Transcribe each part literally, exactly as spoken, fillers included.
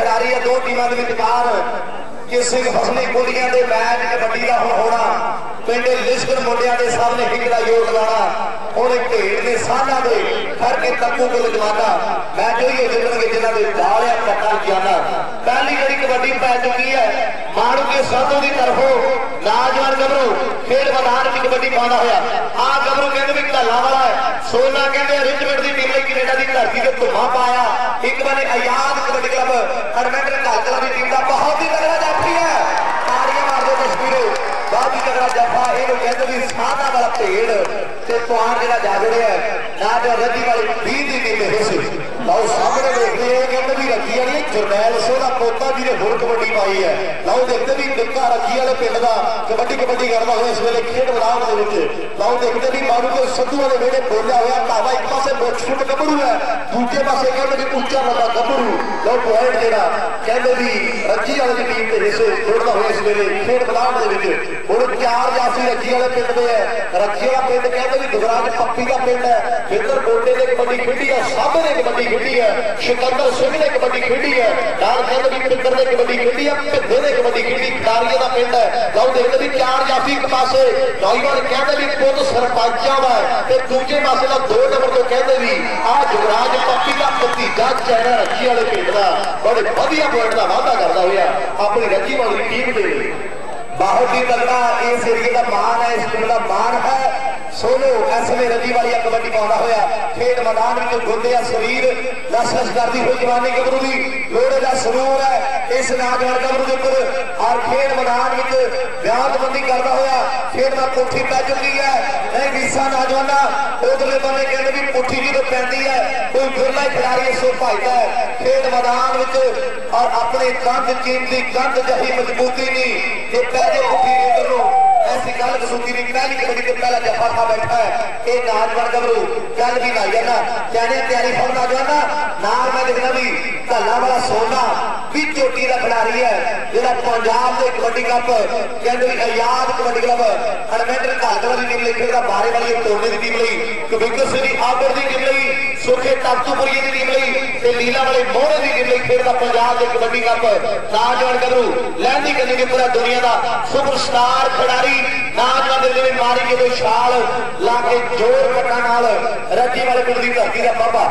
खिलाड़ी है दो टीमों के विचकार किसी फसली कुड़ियां के मैच कबड्डी का हुण होना पिंड लिस्कन मुंडिया के सामने हिकड़ा योग लाना और भेड़ के साझा के घर के तब्बू को जमाना मैच वही जितने जिन्होंने डालिया पट्टा जाना पहली घड़ी कबड्डी पै चुकी है माणू के साधों की तरफों नौजवान गबरू खेल मैदान में कबड्डी पाना होया आ गबरू कहते भी ढाला वाला है सोना कहते रिचमंड की टीम ने कनेडा की धरती से धुआं पाया एक बने आजाद कबड्डी क्लब एडवेंचर ढालकला की टीम का बहुत ही तगड़ा जाफी है ताड़ियां मार दो तस्वीरों बहुत ही तगड़ा जफा ये कहते भी साधा वाला भेड़ से तुहार जरा जा जुड़े है ना जो रजी वाली बीस की टीम में हिस्से लाओ सामने देखते हैं कहते भी रखी वाली जरनैल सोह का पोता जी ने होर कबड्डी पाई है लाओ देखते भी निक्का रखी वाले पिंड का कबड्डी कबड्डी करता हुआ इस वेले खेड मैदान के लाओ देखते भी मारू के सद्धू वाले वेले बोलिया हुआ ढावा एक पासे मुठ फुट गबरू है दूजे पासे कहते भी उच्चा लंबा गबरू लाओ पॉइंट जेड़ा कहते भी रजी वाली टीम के हिस्से जोड़ता हुआ इस वेले खेड मैदान के और चार जाफी रजी वाले पिंड में है रजी वाला पिंड कहते भी दुबराज पप्पी का पिंड है फिर गोटे ने कबड्डी खेडी है साबे ने कबड्डी खेडी है सिकंदर सिंह ने कबड्डी खेडी है नाल कहते भी पिंडर ने कबड्डी खेडी है भिद्धे ने कबड्डी खेडी खिलाड़ियों का पिंड है लाओ देखते भी चार जाफी एक पासे नौजवान कहते भी पुत सरपंचा वा ते दूजे पासे का दो नंबर तो कहते भी आ युवराज पप्पी का भतीजा चेहरा रजी वाले पिंड का बड़े वधिया पॉइंट का वाधा करता हुआ अपनी रजी वाली टीम के बहुत ही तगड़ा इस एरिए का मान है इस टीम का मान है सोनू ऐसे रजी वाली कबड्डी पाना होया खेड मैदान में गुंदे शरीर लसलस करती हुई जवानी गबरू की लोड़े का सरूर है इस नौजवान गबरू के ऊपर और खेड मैदान में ब्याहबंदी करता होया खेड में पुठी पै चुकी है नहीं वीसा नौजवाना उधरले बने कहते भी पुठी जो पैंती है कोई बिरला खिलाड़ी सो भाईदा है खेड मैदान में और अपने कंध कीमती कंध जही मजबूती नहीं ये पहले पुठी उधर ऐसी गल कसूती नहीं पहली कबड्डी के पहला जफा खा बैठा है ये नौजवान गबरू गल भी ना जाना कहने तैयारी फल नौजवाना नाल मैं लिखना भी ढाला वाला सोना भी चोटी का खिलाड़ी है जिहड़ा पंजाब के कबड्डी कप कहते भी आजाद कबड्डी क्लब एडवेंचर ढालकला की टीम लिखे बारे वाली तोड़ने की टीम लई कबिंगर सिंह आबर की टीम लई सुखे ताकतूपुरी की टीम लई लीला वाले मोहरे की टीम लई खेलता पंजाब के कबड्डी कप नौजवान गबरू लहंदी करने की पूरा दुनिया का सुपरस्टार खिलाड़ी नौजवान जिन्हें मारी के दो छाल ला के जोर कटा नाल रजी वाले पिंड की धरती का बाबा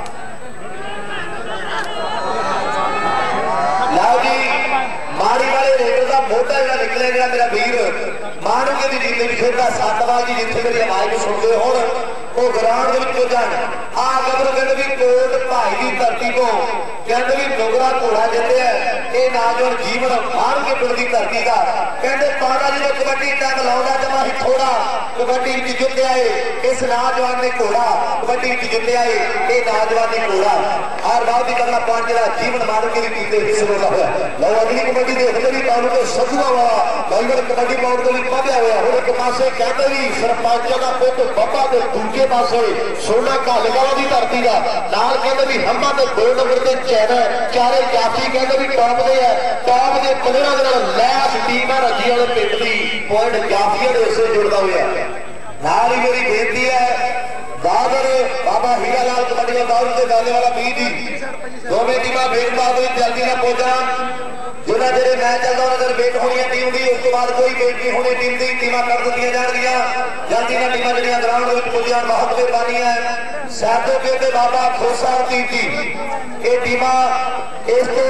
लाओ जी मारी वाले रेडर का मोटा जरा निकले गया मेरा वीर मानू के भी टीम भी खेलता सतवाजी जिथे मेरी आवाज को सुनते हो वो ग्राउंड में जान आ गबरू कहते भी कोट भाई की धरती को कहते भी डोगरा घोड़ा जिते है ये नौजवान जीवन मार के पिंड की धरती का कहते पाना जो कबड्डी टाइम लाउंदा जमा ही थोड़ा कबड्डी जिते आए इस नौजवान ने घोड़ा कबड्डी जिते आए ये नौजवान ने घोड़ा हर बात ही करना पांच जरा जीवन मार के टीम के हिस्से होता हुआ लो अगली कबड्डी देखते भी पालू के सदुआ वाला भाईवर कबड्डी पाउंड के लिए पहुंचा हुआ और एक पासे कहते भी सरपंच का पुत बाबा के दूजे पासे सोना ढालकला की धरती का नाल कहते भी हम्मा के दो नंबर के चैन चारे जाफी कहते भी टॉप दे है टॉप के प्लेयरों के लैस टीम है रजी वाले पिंड की पॉइंट जाफिया के हिस्से जुड़ता हुआ नाल ही मेरी बेनती है बाबर बाबा हीरा लाल कबड्डी बाबर के गाने वाला बी जी दोवें टीमां बेटबाद जल्दी ना पहुंचा जिन्हें जेरे मैच चलता अगर वेट होनी है टीम की उस तो बाद कोई वेट नहीं होनी टीम की टीमां कर दी जाएगी जल्दी ना टीमां जो ग्राउंड में पहुंचा बहुत मेहरबानी है सैदो के बाबा खोसा टीम की ये टीमां इस तो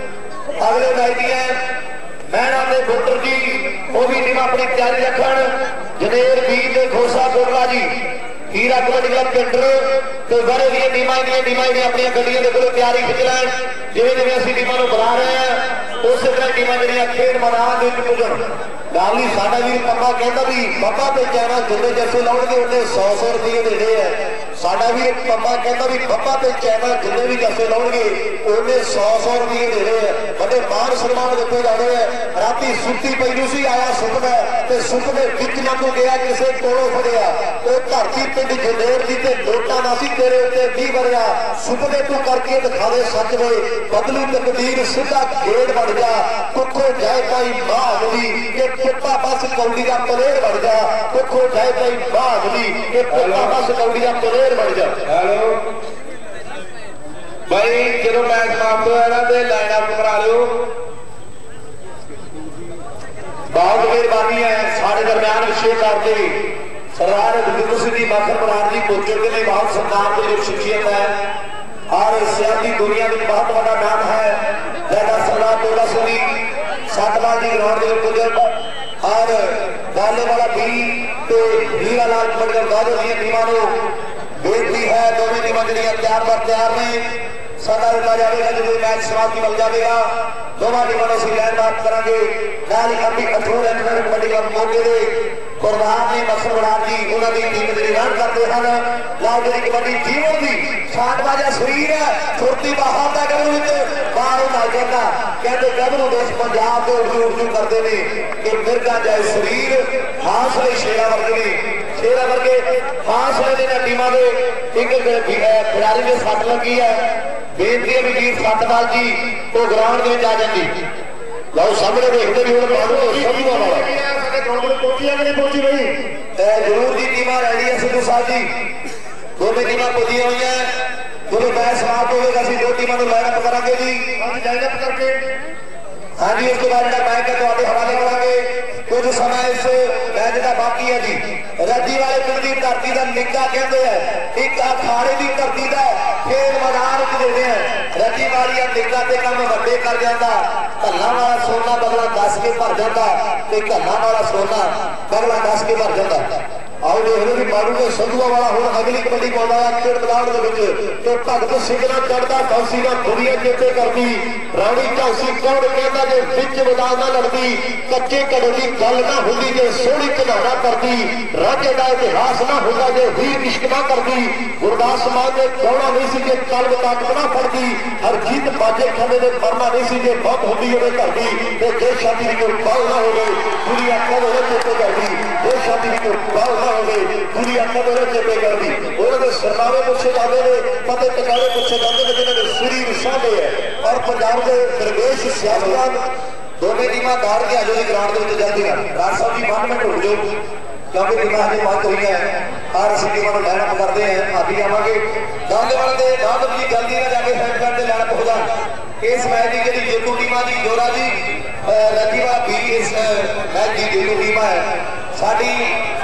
अगले मैच है मैन अपने बुटर जी वो भी टीम अपनी तैयारी रखन जनेर बीर खोसा कोटला जी हीरा कबड्डी क्लब पिंडर तो बड़े भी टीमां टीमां अपनी गड्डियों के तैयारी खिंच लैन जिवें जिवें असीं टीमां नूं बुला रहे हैं उस तरह टीमां जिहड़ियां खेड मैदान विच पुजण गाली साडा वीर पप्पा कहता भी पप्पा ते चैना जिन्ने जैसे लाउणगे उन्ने सौ सौ रुपये देने है साडा वीर पप्पा कहता भी पप्पा ते चैना जिन्ने भी जैसे लाउणगे उन्ने सौ सौ रुपये देने है बड़े मान सम्मान दिते जाने हैं राती सुत्ती पई नूं सी आया सुपना ते सुपने विच लंघ गया किसे कोलों फड़िया ओ धरती पिंड जनेर दी ते नोटां दा सी तेरे उत्ते नहीं भरिया सुपने तू करके दिखा दे सच वे बदलू तकदीर सीधा गेड़ बन जा कुखो जाए पाई माधवी के पुप्पा बस कौड़ी का पलेर बन जा कुखो जाए पाई माधवी के पुप्पा बस कौड़ी का पलेर बन जा हेलो भाई जो मैच समाप्त होया ना तो लाइन अप करा लो। बहुत मेहरबानी है साढ़े दरम्यान विशेष करते सरदार बलजिंदर सिंह जी मक्खन बराड़ जी पहुंचे के लिए बहुत सरकार की जो शख्सियत है और सियासी दुनिया में बहुत बड़ा नाम है जैसा सरदार तोला सिंह सतपाल जी ग्राउंड के पुजन और बाले वाला भी तो हीरा लाल पटकर गाजर दी टीमां नूं बेनती है दोवें टीमां जिहड़ियां तैयार पर तैयार ने सदा दिता जाएगा जो मैच समाप्ति मिल जाएगा दोवां टीमां नूं असीं लाइन बात करांगे नाल ही अभी कठोर इंटरनेट कबड्डी क्लब मौके दे कुरबान ने मक्खन बराड़ जी उन्होंने टीम जी रन करते हैं लाल जी कबड्डी जीवन की शाटबाजा शरीर है फुर्ती बाहर का गबरू बाहरों ना जाता कहते गबरू देश पंजाब के उर्दू उर्दू करते हैं कि मिर्गा जाए शरीर हासले शेरा वर्गे ने शेरा वर्गे हासले ने टीमां दे एक खिलाड़ी ने सट लगी है बेनती है भी वीर सतपाल जी वो ग्राउंड में आ जाती लो सामने देखते भी जरूर जी टीम रेडी है सिद्धू साहब जी दोनों टीम पुजिया हुई है जो मैच समाप्त होगा असं दो टीमों को लाइनअप करांगे जी लाइनअप करके हाँ जी उसके बाद जो मैच है तो हवाले करांगे कुछ समय इस मैच का बाकी है जी रजी वाले पिंड की धरती का निग्गा कहते हैं एक अखाड़े की धरती का खेल मैदान च देते हैं रजी वाली निग्गा से काम वड्डे कर जाता घल्ला वाला सोना बगला दस के भर जाता घल्ला वाला सोना बगला दस के भर जाता आओ देख लो कि मारूगे संधुआ वाला हूँ अगली कबड्डी पाता है खेड मैदान के भगत सिंह का चढ़ता झांसी का दुनिया चेते करती राणी झांसी कौन कहता जो बिच मैदान ना लड़ती कच्चे घड़े की गल ना होंगी जो सोहनी घनाना करती राजे का इतिहास ना होगा जो वीर इश्क ना करती गुरदास मान ने दौड़ा नहीं सी जो कल ताकत ना फड़ती हरजीत बाजे खाने ने मरना नहीं सी जो बहुत होती है घर की देश शादी की बाल ना हो गई दुनिया कब चेते करती देश शादी की बाल ना हो गई दुनिया कब चेते करती उन्होंने सरनावे पूछे जाते हैं पते टकारे पूछे जाते हैं जिन्होंने शरीर साधे है और पंजाब के दरवेश सियासतदान दोनों टीमां दौड़ के आजो ग्राउंड के जल्दी राज साहब जी पांच मिनट रुक जाओ क्योंकि टीमां अभी बंद हुई है और असं टीमों को लाइनअप करते हैं अभी आवागे दादे वाले दादव जी जल्दी ना जाके साइड करते लाइनअप हो जाए इस मैच की जी जेतू टीमां जी जोरा जी रजीवा भी इस मैच की जेतू टीम है साड़ी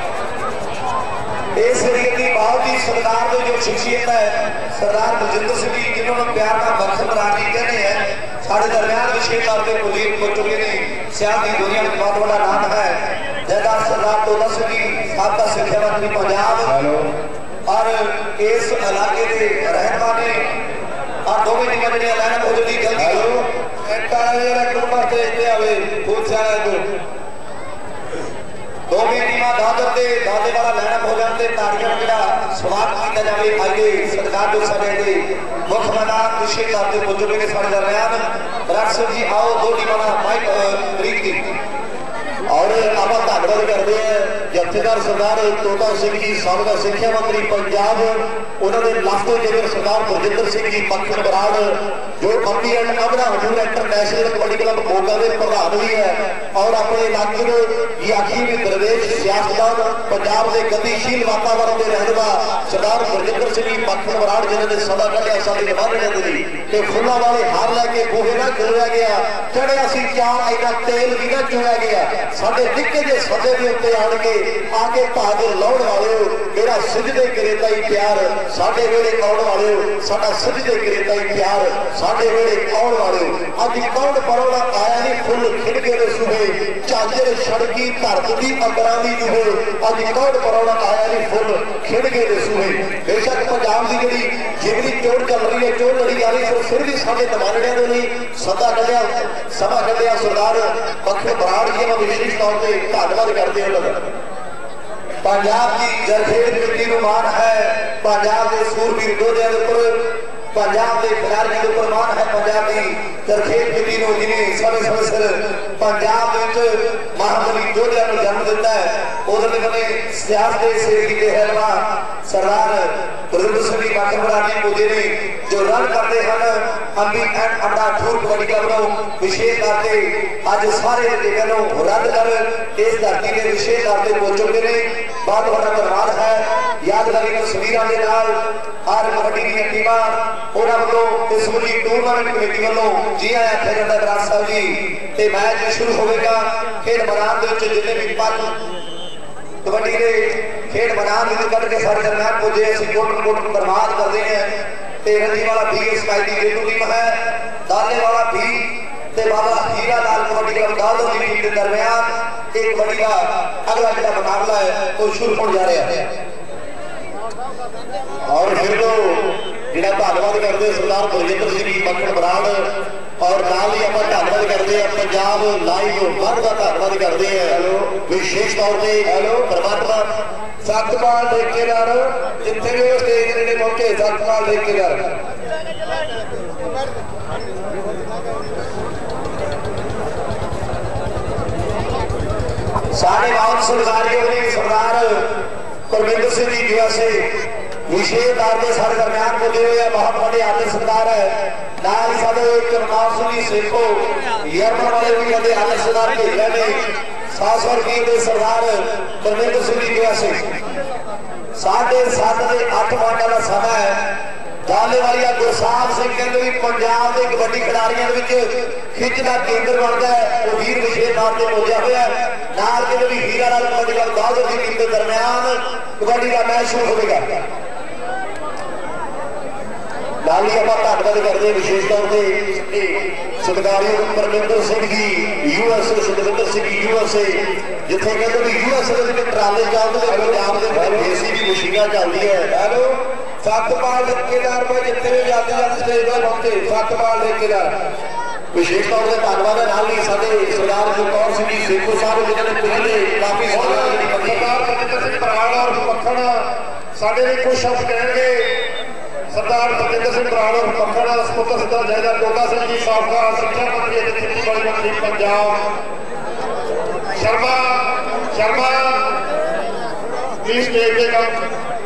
इस की बहुत ही सरदार की जो शख्सियत है सरदार बलजिंदर सिंह जी जिन्होंने प्यार का मक्खन बराड़ जी कहते हैं साढ़े दरम्यान विशेष तौर पर मुदीर हो चुके हैं सियासी दुनिया में बहुत बड़ा नाम है जैसा सरदार तोला सिंह जी साबका शिक्षा मंत्री पंजाब और इस इलाके के रहनुमा ने और दोवें टीमां जिहड़ियां लाइनअप हो जल्दी जल्दी दोवें टीमां दादर के दादे वाला लाइनअप हो जाते ताड़ियां जिहड़ा स्वागत किया जाए आइए सरकार जो साडे मुख्य मैदान विशेष तौर पर पुज चुके साडे दरम्यान बराड़ सिंह जी आओ दो टीमां दा माइक तरीक दी और आप धन्यवाद करते हैं जत्थेदार सरदार तोता सिंह जी साबका सिक्ख्या मंत्री पंजाब उन्होंने लाखों जिले सरदार बलजिंदर सिंह जी मक्खन बराड़ जो अम्बी and Amra Hazur international kabaddi club Moga के प्रधान भी है और अपने इलाके में आखी भी दरवेश सियासतदान पंजाब के गतिशील वातावरण के रहनुमा सरदार बलजिंदर सिंह जी मक्खन बराड़ जिन्होंने सदा कढ़िया साडी बन जाती कि फुलों वाले हार लैके बूहे ना गिरया गया चढ़िया सी चार इना तेल भी ना चुया गया साडे निक्के जे सदे के उत्ते आण के आके भाग लाउण वाले मेरा सिजदे करेता ही प्यार साडे वेले आउण वाले साडा सिजदे करेता ही प्यार साडे वेले आउण वाले अज कौन परोड़ा आया नहीं फुल खिड़के दे सूहे चादर सड़की धरती अंबरां दी जुहे अज कौन परोड़ा आया नहीं फुल खिड़के दे सूहे बेशक पंजाब की जिहड़ी जिगरी चोड़ चल रही है चोड़ लड़ी जा रही है फिर भी साडे नमाज़ियां ने नहीं सदा कढ़िया सभा कढ़िया सरदार मक्खन बराड़ जी का विशेष तौर पर धन्यवाद करते हैं पंजाब की जरखेड़ मिट्टी को मान है पंजाब के सूरवीर योद्धा के ऊपर पंजाब के खिलाड़ियों के ऊपर मान है पंजाब की जरखेड़ मिट्टी को जिन्हें समय समय सिर पंजाब महाबली योद्धा को जन्म दिता है उधर कभी सियासत से कीते है सरदार बलजिंदर सिंह जी मक्खन बराड़ जी मुझे ने जो रन करते हैं अम्बी एंड अमरा ठूर कबड्डी क्लब विशेष तौर पर अज सारे टिकटों रद्द कर इस धरती के विशेष तौर पर पहुंच चुके हैं बहुत बड़ा धन्यवाद है यादगारी तस्वीरों के नाल और कबड्डी दी टीमां उन्हां वल्लों इस वरी टूरनामेंट कमेटी वल्लों जी आया आख्या जांदा बराड़ साहब जी ते मैच शुरू होवेगा। खेड मैदान दे विच जिन्ने भी पल कबड्डी के खेड मैदान में कट के सारे दरम्यान पुजे असं कोट कोट बर्बाद करते हैं। रंजी वाला भी इस मैच की जेतू टीम है। दाले वाला भी ते बाबा हीरा लाल कबड्डी क्लब दादो की टीम के दरम्यान एक कबड्डी का अगला जो मुकाबला है वो शुरू होने जा रहा है। और फिर तो जिहड़ा धन्नवाद करते सरदार बलजिंदर सिंह मक्खन बराड़ और नाल ही आप धन्नवाद करते हैं पंजाब लाइव वन का धन्नवाद करते हैं विशेष तौर पर। हेलो परमात्मा सतपाल ठेकेदार जिथे भी स्टेज नेड़े पहुंचे सतपाल ठेकेदार साढ़े बहुत सरदारियों ने सरदार परमिंदर सिंह जी यूएसए विशेष तौर पर सारे दरम्यान पुजे हुए बहुत बड़े आदर सरदार है। नाल ही साडे करनाल सिंह जी सेखो यरमन वाले भी कहते आदर सरदार भेज रहे हैं। सात सौ रुपये के सरदार परमिंदर सिंह जी यूएसए साढ़े सात से अठ मिनट का समय है। दाले वाली गुरसाहिब सिंह कहते भी पंजाब के कबड्डी खिडारियों खिच का केंद्र बनता है वो वीर विशेष तौर पर पहुंचा हुआ है। नाल कहते भी हीरा लाल कबड्डी क्लब दादो की टीम के दरम्यान कबड्डी का मैच शुरू होगा। नाल ही आप धन्यवाद करते विशेष तौर पर सत्कारयोग परमिंदर सिंह जी यूएसए सुखविंदर सिंह यूएसए जिथे कहते भी यूएसए ट्राले चलते पंजाब के देसी भी मशीना चलती है। हेलो सतपाल ठेकेदार भाई जितने भी जाते जाते स्टेज पर पहुंचे सतपाल ठेकेदार विशेष तौर पर धन्यवाद है। नाल ही साडे सरदार जगतौर सिंह जी सेखो साहब जिन्होंने पिछले काफी सरदार बलजिंदर सिंह बराड़ और मक्खन साडे लिए कुछ शब्द कहेंगे। सरदार बलजिंदर सिंह बराड़ और मक्खन सपुत्र सरदार जयदार डोडा सिंह जी साबका शिक्षा मंत्री खेतीबाड़ी मंत्री पंजाब शर्मा शर्मा प्लीज स्टेज पे कम।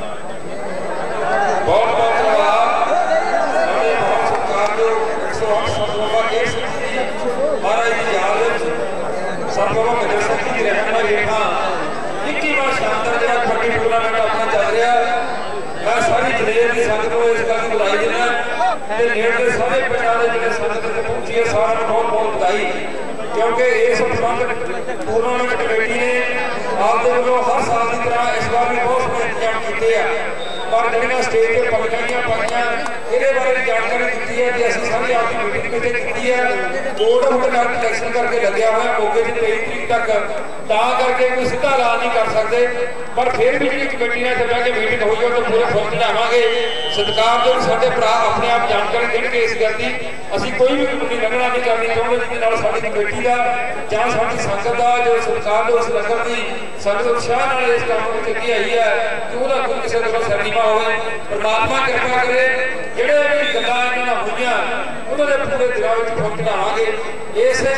बहुत बहुत धन्यवाद हमें बहुत सरकार जो एक सौ आठ सतवा केस महाराज जी याद सतवा मदर सिंह की रहनुमाई हेठा इक्कीवां शानदार जो कबड्डी टूर्नामेंट अपना चल रहा है। मैं सारी जलेब की संगत को इस गल की बधाई देना ते नेड़े सारे पंजाब के जिले संगत इत्थे पहुंची है सारे बहुत बहुत बधाई क्योंकि इस प्रबंध टूर्नामेंट कमेटी ने आपके वालों हर साल की तरह इस बार भी बहुत सोहने इंतजाम किए हैं। पर जो स्टेज पर पगड़ियां पाइयां ये बारे जानकारी दी है कि असं सारी आपकी मीटिंग इतने की है। कोड ऑफ कंडक्ट इलेक्शन करके लगे हुए मौके की तेईस तरीक तक ता करके कोई सीधा ऐलान नहीं कर सकते। पर फिर भी जी कमेटी ने जब के मीटिंग हुई है तो पूरे फुल चढ़ावे सत्कार जो साढ़े भरा अपने आप जानकारी देंगे इस गल की असी कोई भी कमेटी लंघना नहीं करनी चाहते जिसके साड़ी कमेटी का ਜਾਂ ਸਾਡੀ ਸੰਗਤ ਦਾ ਜੋ ਸਰਕਾਰ ਦੇ ਉਸ ਲੰਗਰ ਦੀ ਸੰਗਤ ਉਤਸ਼ਾਹ ਨਾਲ ਇਸ ਕੰਮ ਵਿੱਚ ਅੱਗੇ ਆਈ ਹੈ ਕਿ ਉਹਦਾ ਕੋਈ ਕਿਸੇ ਤਰ੍ਹਾਂ ਸਰਨੀਵਾ ਹੋਵੇ। ਪਰਮਾਤਮਾ ਕਿਰਪਾ ਕਰੇ ਜਿਹੜੇ ਵੀ ਗੱਲਾਂ ਇਹਨਾਂ ਨਾਲ ਹੋਈਆਂ ਉਹਨਾਂ ਦੇ ਪੂਰੇ ਦਿਲਾਂ ਵਿੱਚ ਫੁੱਟ ਲਾਵਾਂਗੇ। ਇਸੇ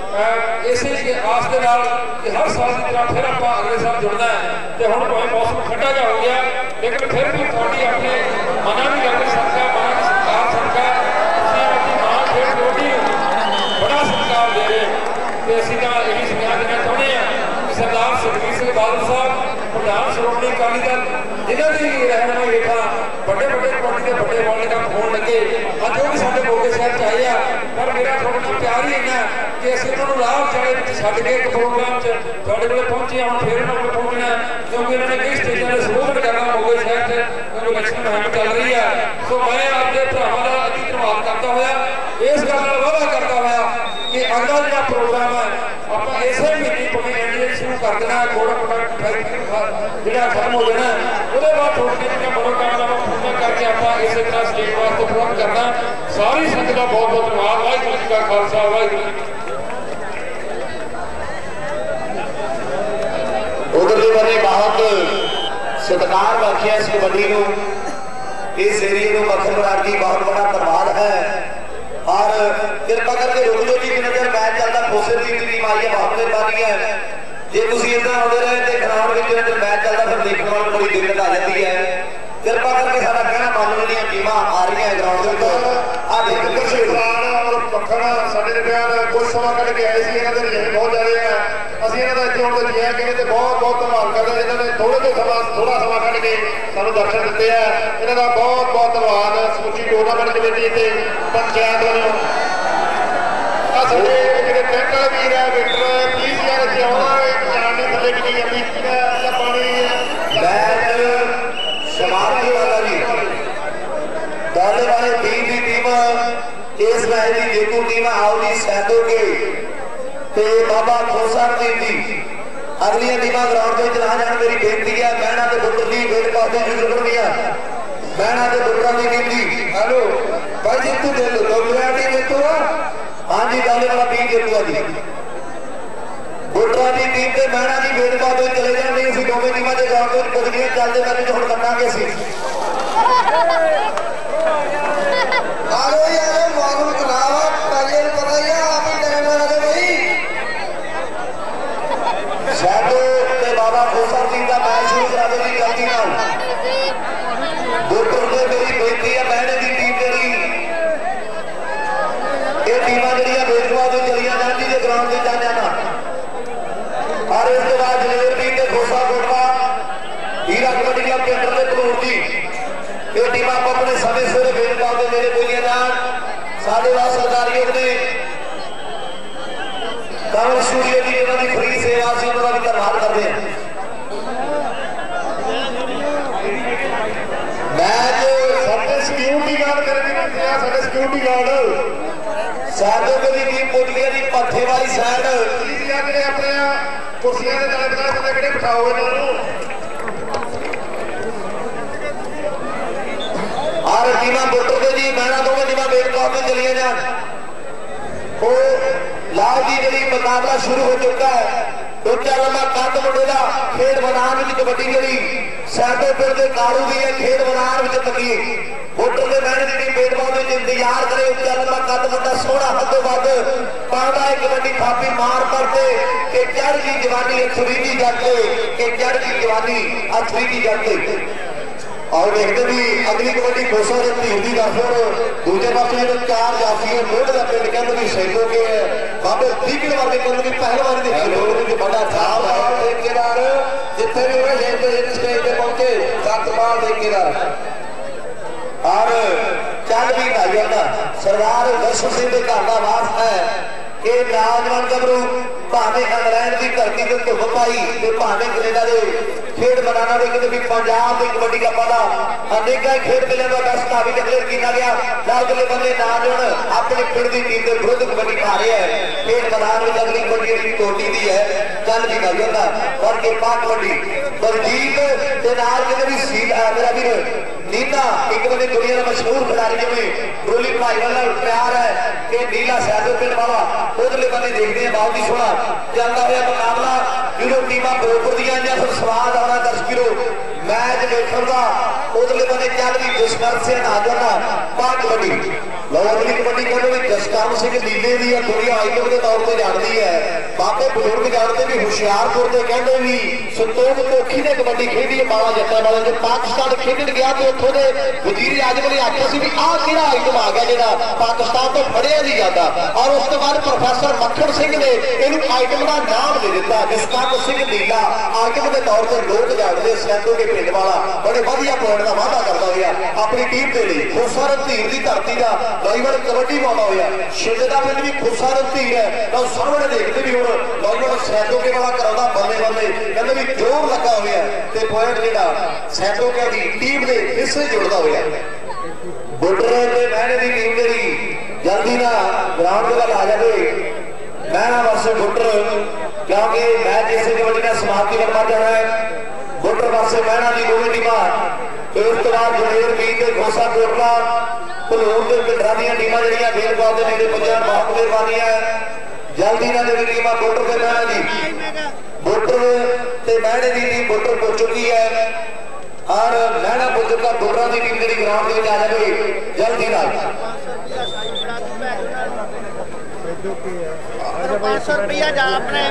ਇਸੇ ਆਸ ਦੇ ਨਾਲ ਕਿ ਹਰ ਸਾਲ ਦੀ ਤਰ੍ਹਾਂ ਫਿਰ ਆਪਾਂ ਅਗਲੇ ਸਾਲ ਜੁੜਨਾ ਹੈ ਤੇ ਹੁਣ ਭਾਵੇਂ ਮੌਸਮ ਠੰਡਾ ਜਿਹਾ ਹੋ ਗਿਆ ਲੇਕਿਨ ਫਿਰ ਵੀ ਤੁਹਾਡੀ ਆਪਣੇ ਮਨਾਂ ਦੀ ਗੱਲ ਸਦਕਾ ਮਨਾਂ ਦੀ ਸਰਕਾਰ ਸਦਕਾ ਤੁਸੀਂ ਆਪਣੀ ਮਾਂ ਖੇਡ ਕਬੱਡੀ ਬੜਾ ਸਤਿਕਾਰ ਦੇ ਰਹੇ ਤੇ ਅਸੀਂ ਤਾਂ ਇਹੀ ਸੁਨੇਹਾ ਦੇਣਾ ਚਾਹੁੰਦੇ ਹਾਂ ਕਿ ਸਰਦਾਰ ਸੁਖਬੀਰ ਸਿੰਘ ਬਾਦਲ ਸਾਹਿਬ ਪ੍ਰਧਾਨ ਸ਼੍ਰੋਮਣੀ ਅਕਾਲੀ ਦਲ ਜਿਨ੍ਹਾਂ ਦੀ ਰਹਿਨੁਮਾਈ ਹੇਠਾਂ ਵੱਡੇ ਵੱਡੇ ਕਬੱਡੀ ਦੇ ਵੱਡੇ ਵਾਲੇ ਕੰਮ ਹੋਣ ਲੱਗੇ ਅੱਜ ਉਹ ਵੀ ਸਾਡੇ ਮੋਗੇ ਸ਼ਹਿਰ ਚ ਆਏ ਆ। ਪਰ ਮੇਰਾ ਤੁਹਾਡੇ ਨਾਲ ਪਿਆਰ ਹੀ ਇੰਨਾ ਕਿ ਅਸੀਂ ਉਹਨਾਂ ਨੂੰ ਲਾਭ ਚਾਲੇ ਵਿੱਚ ਛੱਡ ਕੇ ਇੱਕ ਪ੍ਰੋਗਰਾਮ 'ਚ ਤੁਹਾਡੇ ਕੋਲ ਪਹੁੰਚੇ ਹੁਣ ਫਿਰ ਉਹਨਾਂ ਕੋਲ ਪਹੁੰਚਣਾ ਕਿਉਂਕਿ ਇਹਨਾਂ ਨੇ ਕਈ ਸਟੇਜਾਂ ਦੇ ਸੰਬੋਧਨ ਕਰਨਾ ਮੋਗੇ ਸ਼ਹਿਰ 'ਚ ਕਿਉਂਕਿ ਇਲੈਕਸ਼ਨ ਮੁਹਿੰਮ ਚੱਲ ਰਹੀ ਹੈ। ਸੋ ਮੈਂ ਆਪਣੇ ਭਰਾਵਾਂ ਦਾ ਅਤੀ ਧੰਨਵਾਦ ਕਰਦਾ ਹੋਇਆ ਇਸ ਗੱਲ ਨਾਲ ਵਾਅਦਾ ਕਰਦਾ ਹੋਇਆ कि अगला जो प्रोग्राम है आप इसे महीने भावें एंड शुरू कर देना कोड प्रोडक्ट जो खत्म हो जाना उसके बाद थोड़ी मनोकामना पूर्ण करके आप इस तरह स्टेज वास्ते फोन करना। सारी संगत का बहुत बहुत धन्यवाद। वाहिगुरू जी का खालसा वाहिगुरू जी। उधरले बने बहुत सत्कार रखिया इस कबड्डी को इस एरिए को मक्खन बराड़ जी बहुत बड़ा धन्यवाद है। और कृपा करके रुक दो जी जिन्हें देर मैच चलता फोसे दी टीम आई है बहुत मेहरबानी है जे तुम इदा आते रहे तो ग्राउंड में जिन्हें देर मैच चलता फिर देखने वालों बड़ी दिक्कत आ जाती है। कृपा करके सारा कहना मान लो टीम आ रही है ग्राउंड के कुछ समा करके आए थे इन्होंने रिजल्ट बहुत ज्यादा है असं इन्हों का इतने होने जिया कि बहुत बहुत धन्यवाद करते हैं जिन्होंने थोड़े जो समा थोड़ा समा कट के सू दर्शन दिते हैं इन्हों का बहुत टूर्नामेंट कमेटी ते पंचायत वालों साडे जेहड़े टेंट वाले वीर है विक्टर प्लीज यार असीं आउणा जान नहीं थल्ले कि अभी पानी मैच समाप्ति वाला जी दाले वाले टीम की टीम इस मैच की जेतू टीम आओ जी सैदो के ते बाबा खोसा टीम की अगलियां टीमां ग्राउंड में चला जान मेरी बेनती है मैना ते बुटर दी वेट करते शुरू करनिया मैना ते बुटरा दी टीम दी हेलो भाई जी तू दे लो दोगला टीम जेतू हां जी दाले वाला टीम जेतू जी बुटरा दी टीम ते मैना दी वेट करते चले जाने असि दोवें टीमां दे ग्राउंड में बदलियां चलदे करने हुण कटांगे असि आलो यार मालूम करावा पहले पता ही आप ही टाइम आ गए भाई सैदो ते बाबा खोसा टीम का मैच शुरू करा दो जी जल्दी नाल बुटर ते मेरी बेनती है मैंने दी टीम जेहड़ी ये टीमां जेहड़ियां बेटवा तो चलियां जान जी दे ग्राउंड ते जा जाना और इस के बाद जलेर टीम ते खोसा कोटवा हीरा कबड्डी क्लब केंद्र ते भलूर जी ये टीमां अपने समय सिर बेटवा ते मेरे बोलियां नाल साडे वाल सरदारियों ने कावल स्टूडियो की जिन्होंने फ्री सेवा से उन्होंने भी धन्यवाद करते हैं मैच साडे सिक्योरिटी गार्ड करने की साडे सिक्योरिटी गार्ड सैदो की टीम पोटलिया की पत्थे वाली साइड प्लीज यार जेहड़े अपने कुर्सियां दे नाल बता बंदे किहड़े बिठाओ इन्हां नूं और टीमां बुटर के जी मैना दोवें टीमां वेट करते चलिए जान वो लाल जी जी मुकाबला शुरू हो चुका है उच्चा लंबा कद मुंडे का खेड मैदान में कबड्डी जी सैदो पिंड के कालू की है खेड मैदान में तकी बुटर के मैने की टीम बेटबाल में इंतजार करे उच्चा लंबा कद मुंडा सोहना हदों वध पाता है कबड्डी थापी मार करते कि चढ़ की जवानी अथरीदी जगते कि चढ़ की जवानी अथरीदी जगते और देखते भी अगली कबड्डी खोसा जल्दी होगी का फिर दूसरे पास जो चार जाफी लोड का पिंड कहते भी सैदो के बाबे दीगड़ वर्गे कहते भी पहले बार देखी लोड में बड़ा छाप है ठेकेदार जिथे भी हुए जेल स्टेज पे पहुंचे सतपाल ठेकेदार और चल भी भाइयों का सरदार दर्शन सिंह के घर का वास है कि नौजवान गबरू भावे इंग्लैंड की धरती से धुप पाई भावे कनेडा के खेड बनाना देखते भी पंजाब की कबड्डी का पता अनेक खेड मेले का दस भी डिक्लेयर किया गया अगले बंदे नौजवान अपने पिंड की टीम के विरुद्ध कबड्डी खा रहे हैं खेड मैदान में अगली कबड्डी की टोटी दी है चल भी भाई होता और कृपा कबड्डी बलजीत के नाल कहते भी सील मेरा वीर नीला एक बंदे दुनिया का मशहूर खिलाड़ी में गोली भाई वाला प्यार है कि नीला सैदो पिंड वाला उधरले बंदे देखते हैं बहुत ही सोहना चलता हुआ मुकाबला जो टीमां बरोबर दियां फिर स्वाद आना दर्शकों मैच देखने का उधरले बंदे चल भी जसकर से नाजरना पांच कबड्डी लो अगली कबड्डी कहते भी जसकर्म सिंह नीले की दुनिया आइटम के तौर पर जानती है बाबे बुजुर्ग जानते भी हुशियारपुर के कहते भी संतोख कोखी ने कबड्डी खेडी बाला जट्टा वाले जो पाकिस्तान खेडन गया तो उतों के वजीर आजम ने आख्या सी भी आह किहड़ा आइटम आ गया जिहड़ा पाकिस्तान तो फड़िया नहीं जाता और उस तो बाद प्रोफैसर मक्खन सिंह ने इहनूं आइटम का नाम दे दिता जसकर्म सिंह नीला आइटम के तौर पर लोग जानते सैदो के पिंड वाला बड़े वधिया पॉइंट का वादा करता हुआ अपनी टीम के लिए खोसा रणधीर की धरती का नौजवान कबड्डी पाता हुआ शिंदे का पिंड भी खोसा रणधीर है तो सामने देखते भी हूँ नौजवान सैदो के वाला कराता बल्ले बल्ले कहते भी जोर लगा हुआ तो पॉइंट जो सैदो के टीम के हिस्से जुड़ता हुआ बुटर के मैने की टीम जी जल्दी ना ग्राउंड वाल आ जाए मैना वर्ष बुटर क्योंकि मैच इस कबड्डी का समाप्ति बनवा जाना है बुटर वर्ष मैना की दोवें टीमां उस तो बाद जलेर टीम के खोसा कोटला भलूर के भिंडरा दी टीमां जड़ियां बेलबाल के नेड़े पंजाब बहुत मेहरबानी है जल्दी ना जी टीमां बुटर के मैना जी बुटर ते मैने की टीम बुटर पहुंच चुकी है और मैना पहुंच चुका बुटरा की टीम जी ग्राउंड में आ जाए जल्दी ना पांच सौ रुपया जा अपने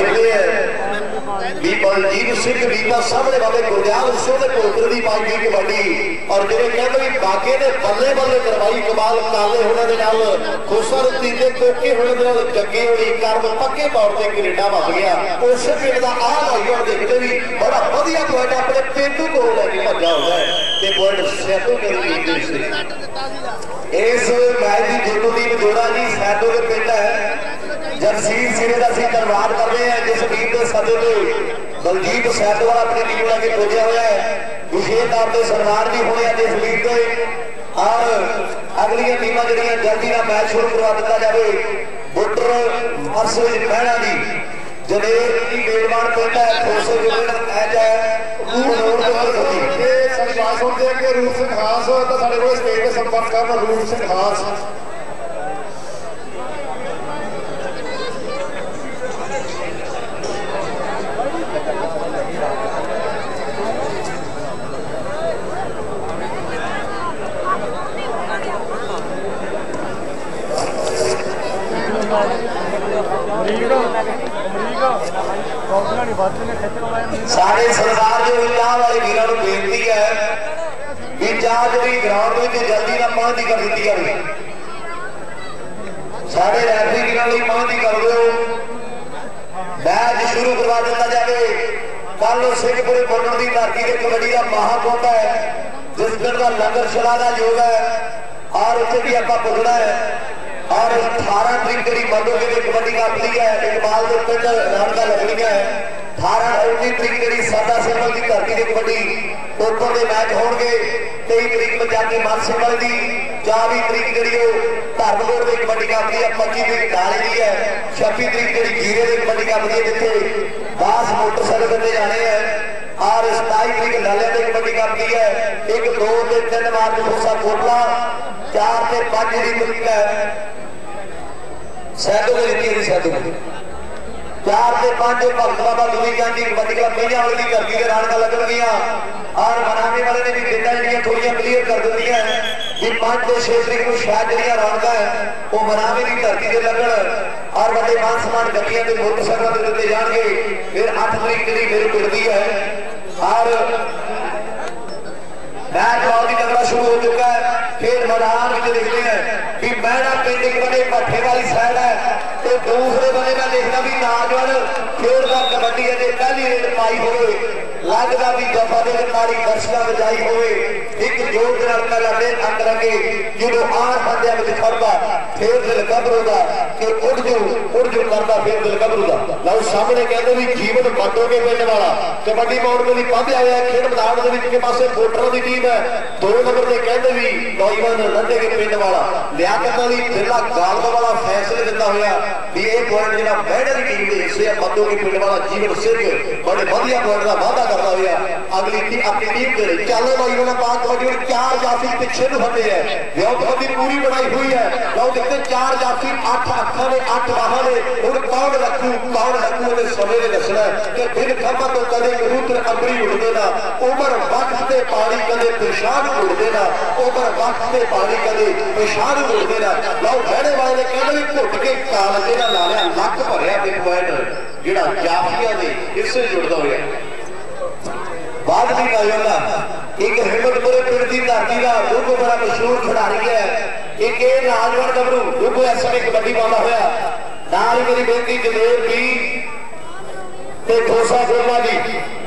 बलजीत सिंह बीबा सामने बाबे गुरदयाल सिंह कोतरे की पाई गई कबड्डी और जिन्हें कहते भी बागे ने बल्ले बल्ले करवाई कमाल काले होने के नाल खोसा रणधीर के कोके होने के नाल जग्गे होनी कर्म पक्के तौर पर कनेडा भग गया उस पिंड का आह भाई देखते भी बड़ा वधिया पॉइंट अपने पेंडू को लैके भजा होता है पॉइंट सैदो के इस मैच की जितू दी जोड़ा जी सैदो के पिंड है जगसीर सिरे का असीं धन्यवाद करते हैं जिस टीम के सदे पे बलजीत सैदोवाल अपनी टीम लैके पहुंचा हुआ है। विशेष तौर पर सन्मान भी होने इस टीम के और अगलियां टीमां जिहड़ियां जल्दी ना मैच शुरू करवा दिता जाए। बुटर वर्ष बहना जी जनेर की मेजबान पिंड है खोसे मैच है संवाद सुनते हैं कि रूप सिंह खास तो साढ़े को स्टेज पे संपर्क करना रूप सिंह खास सारे सरकार जो चाह वाले वीरों को बेनती है कि चाह जी ग्राउंड में जल्दी ना पहुंच कर दी जाए। सारे रेफरी वीरों पहुंच कर दो मैच शुरू करवा दिता जाए। कल सिंहपुरे बॉर्डर की धरती से कबड्डी का महाकुंभ है जिस दिन का लंगर छला का योग है और उसे भी आप पुजना है और अठारह तरीक जी मधो के कबड्डी का अपनी है इकबाल के पिंड रामका लगनी है। अठारह उन्नीस तरीक जी सादा सिंबल की धरती से कबड्डी ओपन के मैच होंगे। तेई तरीक में जाके मान सिंबल की चौबी तरीक जी धर्मगढ़ की कबड्डी का अपनी है। पच्ची तरीक डाले की है। छब्बी तरीक जी जीरे की कबड्डी का अपनी है जिथे दस मोटरसाइकिल बंदे जाने हैं और सताई तरीक लालिया की कबड्डी का अपनी है। एक दो से तीन मार्च खोसा कोटला चार से पांच जी तरीक है सैदो को जीती है सैदो चार से पांच भगत बाबा दुनी चंद की कबड्डी का पहिया वाली की धरती से राणका लगन गया और मनाने वाले ने भी डेटा जी थोड़ी क्लीयर कर दी है कि पांच से छह तरीक को शायद जी रौनक है वो मनावे की धरती से लगन और बड़े मान सम्मान गड्डियां के मोटरसाइकिल से दिते जाएंगे। फिर अठ तरीक जी मेरे पिंडी है और मैच बहुत ही तगड़ा शुरू हो चुका है। फिर मैदान में देखते हैं कि बहना पिंड एक बने भट्ठे वाली साइड है तो दूसरे बने मैं देखना भी नौजवान खेलदार कबड्डी है पहली रेड पाई हो लगता भी दफा दे मारी दर्शक बजाई हो एक जोर के नाल पहला डेढ़ अंक लगे जो आठ बंदे में खड़दा फिर दिल घबरूगा कि उड़ जो उड़ जो करता फिर दिल घबरूगा। लो सामने कहते भी जीवन बटोगे पिंड वाला कबड्डी माउंट में पहुंचा हुआ है खेल मैदान के पासे वोटरों की टीम है दो नंबर से कहते भी नौजवान रंडे के पिंड वाला लियाकत अली बिरला गालबा वाला फैसले दिता हुआ भी ये पॉइंट जो बहने की टीम के हिस्से बटोगे पिंड वाला जीवन सिंह बड़े वधिया पॉइंट का वादा करता हुआ अगली अपनी टीम के लिए चलो भाई उन्होंने पांच कबड्डी चार जाफी पिछे न फटे है व्यवस्था पूरी बनाई हुई है लोग देखते चार जाफी अठ अखा ने अठ बाहा ने हूँ कौन रखू कौन रखू उन्हें समय ने दसना कि फिर खबर तो कदे कबूतर अंबरी उड़ते ना उम्र वक्त से पानी कदे पेशाब उड़ते ना उम्र वक्त से पानी कदे पेशाब उड़ते ना लोग बहने वाले कहते भी घुट के काल से ला लिया लक भरिया बिग पॉइंट जो जाफिया ने इससे जुड़ता हुआ बाद भी नौजवाना एक हिम्मतपुरे पिंड की धरती का दुगो बड़ा मशहूर खिडारी है एक ये नौजवान गबरू दुगो इस समय कबड्डी पाता हुआ नाल मेरी बेनती जलेर भी ते खोसा गोमा जी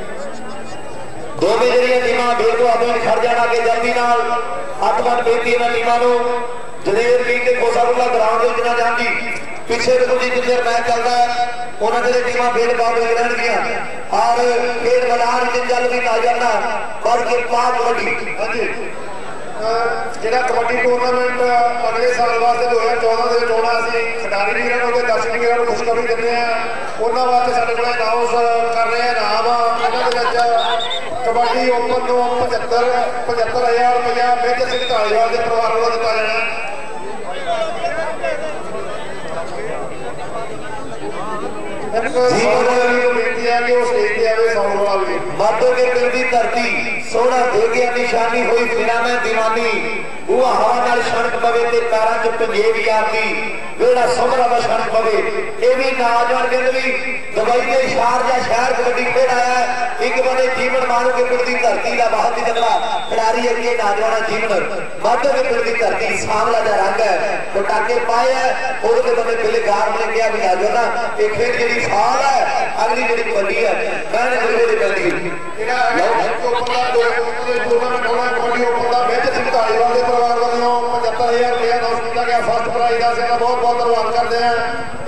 दोवें जड़ियां टीमां बिल्कुल अपने खड़ जाना कि जल्दी नाल अतमन बेनती इन्हां टीमां नूं जलेर भी ते खोसा गोमा ग्राउंड में जिन्ना जान जी पिछले देखो जी जिन्ने मैच चलता है उन्होंने टीम खेल पाओगे रहन और खेल मैदान में चल भी ना जाना पर पांच कबड्डी जो कबड्डी टूरनामेंट अगले साल वास्ते दो हज़ार चौदह के होना असीं खिडारी वीरों को दर्शक वीरों को खुशखबरी दिंदे हैं उन्होंने वास्ते साडे कोल अनाउंस कर रहे हैं नाम इन्हां कबड्डी ओपन को पचहत्तर पचहत्तर हज़ार रुपया मेजर सिंह धालीवाल के परिवार को दिता जाना। मर्दों के पिंड की धरती सोना दे गया निशानी हुई बिना में दीवानी वो हवा नाल छणक पवे ते पैरां च पंजेब यादी वेड़ा सोमरा वा छणक पवे ये भी नौजवान कहते भी दुबई के शारजा शहर कबड्डी खेल आया एक बने जीवन मानो के पिंड की धरती का बहुत ही तगड़ा खिडारी है ये नौजवान जीवन मर्दों के पिंड की धरती सांवला दा रंग है पटाके पाए है और के बंदे पहले गार में क्या भी नौजवान ये खेल जी साल है अगली जी कबड्डी है मैंने बिल्कुल कबड्डी टूर्नामेंट होना कबड्डी ओपन का मेजर सिंह धालीवाल के परिवार वालों पचहत्तर हजार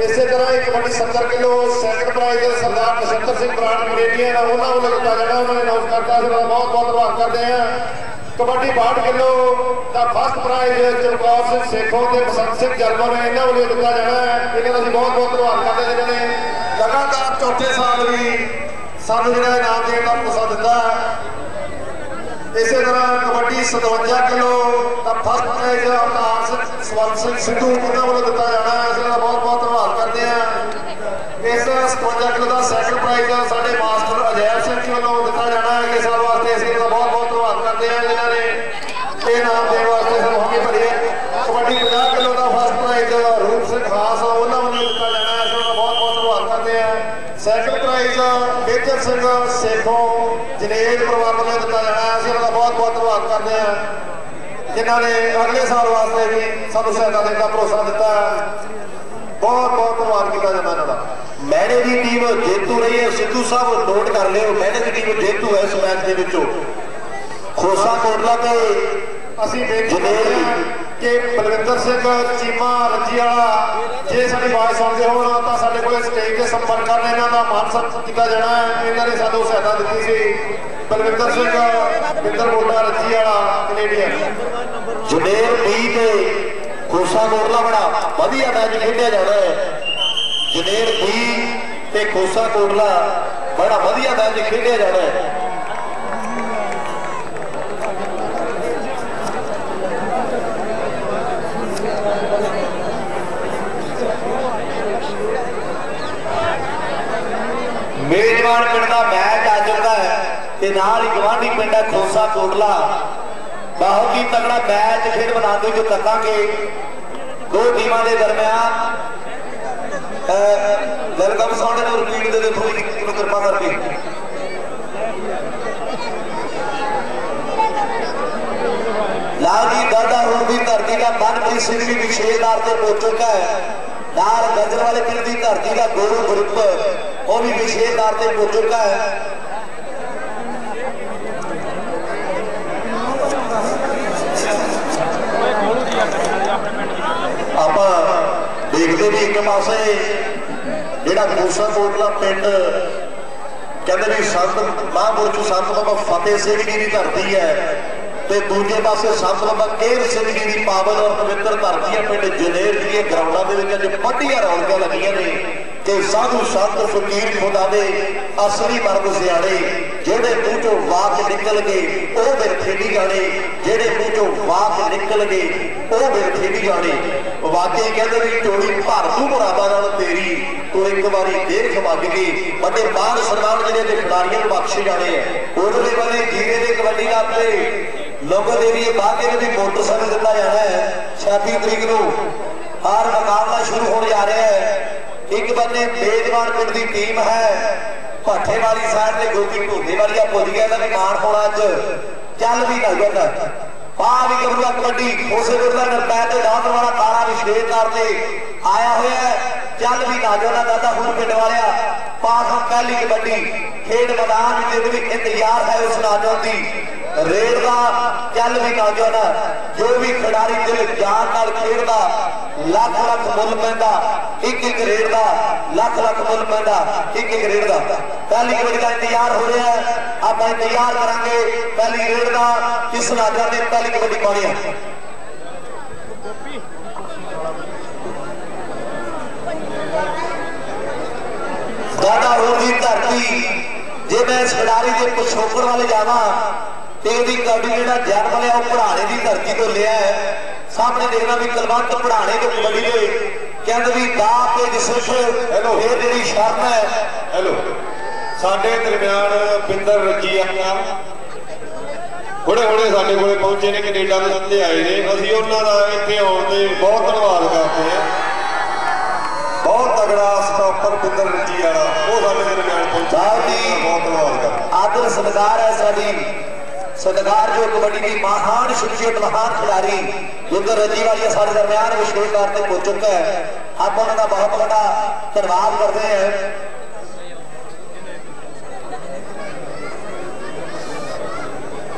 इसे तरह ही कबड्डी सत्तर kilo second prize Sardar Nachhattar Singh Brar Canadian उन्होंने वालों दिता जाना उन्होंने अनाउंस करता है बहुत बहुत धन्यवाद करते हैं। कबड्डी बाहठ किलो का फर्स्ट प्राइज चमकौर सिंह सेखों के बसंत सिंह जरमन ने इन्होंने वालों दिता जाना है। इन्होंने अभी बहुत बहुत धन्यवाद करते हैं जिन्होंने लगातार चौथे साल भी सानू जो इनाम देने का भरोसा दिता है। इसी तरह कबड्डी सतवंजा किलो का फर्स्ट प्राइज अवतार सिंह स्वर्ण सिंह सिद्धू उन्होंने वालों दिता जाना है। इसका बहुत बहुत धन्यवाद करते हैं। इस सतवंजा किलो का सैकंड प्राइज साढ़े मास्टर अजैब सिंह जी वालों दिता जाना है। इस साल वास्ते इसका बहुत बहुत धन्यवाद करते हैं जिन्होंने ये नाम देने वास्ते सब हामी भरी है। कबड्डी पचास किलो का फर्स्ट प्राइज रूप सिंह खास उन्होंने वालों दिता जाना है। इसका बहुत बहुत धन्यवाद करते हैं। सैकंड प्राइज मेजर सिंह सेखों जनेज परिवार वालों दिता जाना है। इसका बहुत बहुत धन्यवाद करते हैं जिन्होंने अगले साल वास्ते भी सानू सहायता देने का भरोसा दिता है। बहुत बहुत धन्यवाद किया जाना इन्होंने। मैंने की टीम जेतू रही है। सिद्धू साहब नोट कर लियो मैंने की टीम जेतू है इस मैच के विचों खोसा कोटला ते ਅਸੀਂ ਬੇਨਤੀ ਕਿ ਬਲਵਿੰਦਰ ਸਿੰਘ ਚੀਮਾ ਰੱਜੀ ਵਾਲਾ ਜੇ ਸਾਡੀ ਆਵਾਜ਼ ਸੁਣਦੇ ਹੋਣ ਤਾਂ ਸਾਡੇ ਕੋਲ ਸਟੇਜ ਤੇ ਸੰਪਰਕ ਕਰਨ ਇਹਨਾਂ ਦਾ ਮਾਨ ਸਨਮਾਨ ਕੀਤਾ ਜਾਣਾ ਹੈ। ਇਹਨਾਂ ਨੇ ਸਾਨੂੰ ਸਹਾਇਤਾ ਦਿੱਤੀ ਸੀ। ਬਲਵਿੰਦਰ ਸਿੰਘ ਬਿੰਦਰ ਮੋਟਾ ਰੱਜੀ ਵਾਲਾ ਕੈਨੇਡੀਅਨ ਜੁਨੇਰ ਬੀ ਤੇ ਖੋਸਾ ਕੋਟਲਾ ਬੜਾ ਵਧੀਆ ਮੈਚ ਖੇਡਿਆ ਜਾਣਾ ਹੈ। ਜੁਨੇਰ ਬੀ ਤੇ ਖੋਸਾ ਕੋਟਲਾ ਬੜਾ ਵਧੀਆ ਮੈਚ ਖੇਡਿਆ ਜਾਣਾ ਹੈ। मेजबान पिंड का मैच आ चुका है ते नाल ही गवांढी पिंड है खोसा कोटला। बहुत ही तगड़ा मैच खेड बनाते जो तकांगे दो टीमों के दरम्यान। वेलकम साउंड ने रिपीट दे दो थोड़ी कृपा करके। लाल जी दादा हुण भी धरती का मनप्रीत सिंह भी विशेषदार से पहुंच चुका है। नाल गजर वाले पिंड की धरती का गोरू ग्रुप वो भी विशेषदार से पहुंच चुका है। आप देखते भी एक पासे जिहड़ा खोसा कोटला पिंड कहते भी संत महापुरुष संत बाबा फतेह सिंह जी की धरती है ते दूजे पासे संत बाबा केर सिंह जी की पावन और पवित्र धरती है। पिंड जनेर जी ग्राउंडों के वड्डियां रौनकां लगियां ने कि साधु संत फकीर खुदा दे असली मर्द सियाणे जेड़े मूँह चों वाक निकल गए वो बिरखे नहीं जाने। जेड़े मूँह चों वाक निकल गए वो बिरखे नहीं जाने। वाकई कहते भी चोरी भर तू मुरादा नाल तेरी तू एक बारी देख मग गई। बड़े मान सन्मान जिहड़े ते खिडारियों नूं बख्शे जाने है। उहदे वाले जीरे दे कबड्डी का ते लोगों के लिए बाकी भी मोटरसाइकिल दिता जाना है। छब्बी तरीक नूं हर मुकाबला शुरू होने जा रहा है। एक बन्ने मेजबान पिंड की टीम है भाठे वाली साइड से गोपी ढोने वाली भुल गया का मान होना अज चल भी लग जाता पा भी करूंगा कबड्डी उसे नरपैर के दांत वाला तारा विशेषदार से आया हुआ है। चल भी लग जाना दादा हुण पिंड वाले पास हम पहली कबड्डी खेड मैदान भी इंतजार है उस नाजों की रेड का चल भी ना जाना। जो भी खिडारी दिल जान नाल खेडदा लख लख मुल पैंदा एक एक रेड का लख लख मुल पैंदा एक एक रेड का। पहली कबड्डी का इंतजार हो रहा है। आप इंतजार करांगे पहली रेड का किस नाजा ने पहली कबड्डी पानी है। दादा होगी धरती जे मैं इस खिडारी के पिछोकड़ वाले जावा कबड्डी जो जन्म लिया पढ़ाने की धरती को लिया है। सामने देखना भी कलवंत पढ़ाने के कबड्डी के कहते भी दा के जिसम फिर जी शर्म है। हेलो साडे दरम्यान बिंदर रजी हुणे हुणे साडे कोले पहुंचे ने कनेडा तो ते आए ने असीं उन्हां दा इत्थे आउण ते बहुत धन्नवाद करते हैं। बहुत तगड़ा स्टॉपर बिंदर रजी वाला वो साडे दरम्यान पहुंचा जी बहुत धन्नवाद करते आदर सत्कार है साडी सत्कार जो कबड्डी की महान शख्सियत महान खिलाड़ी बिंदर रजी वाली सारे दरम्यान विशेष तौर पर पहुंच चुका है। आप उन्होंने बहुत बड़ा धन्यवाद करते हैं।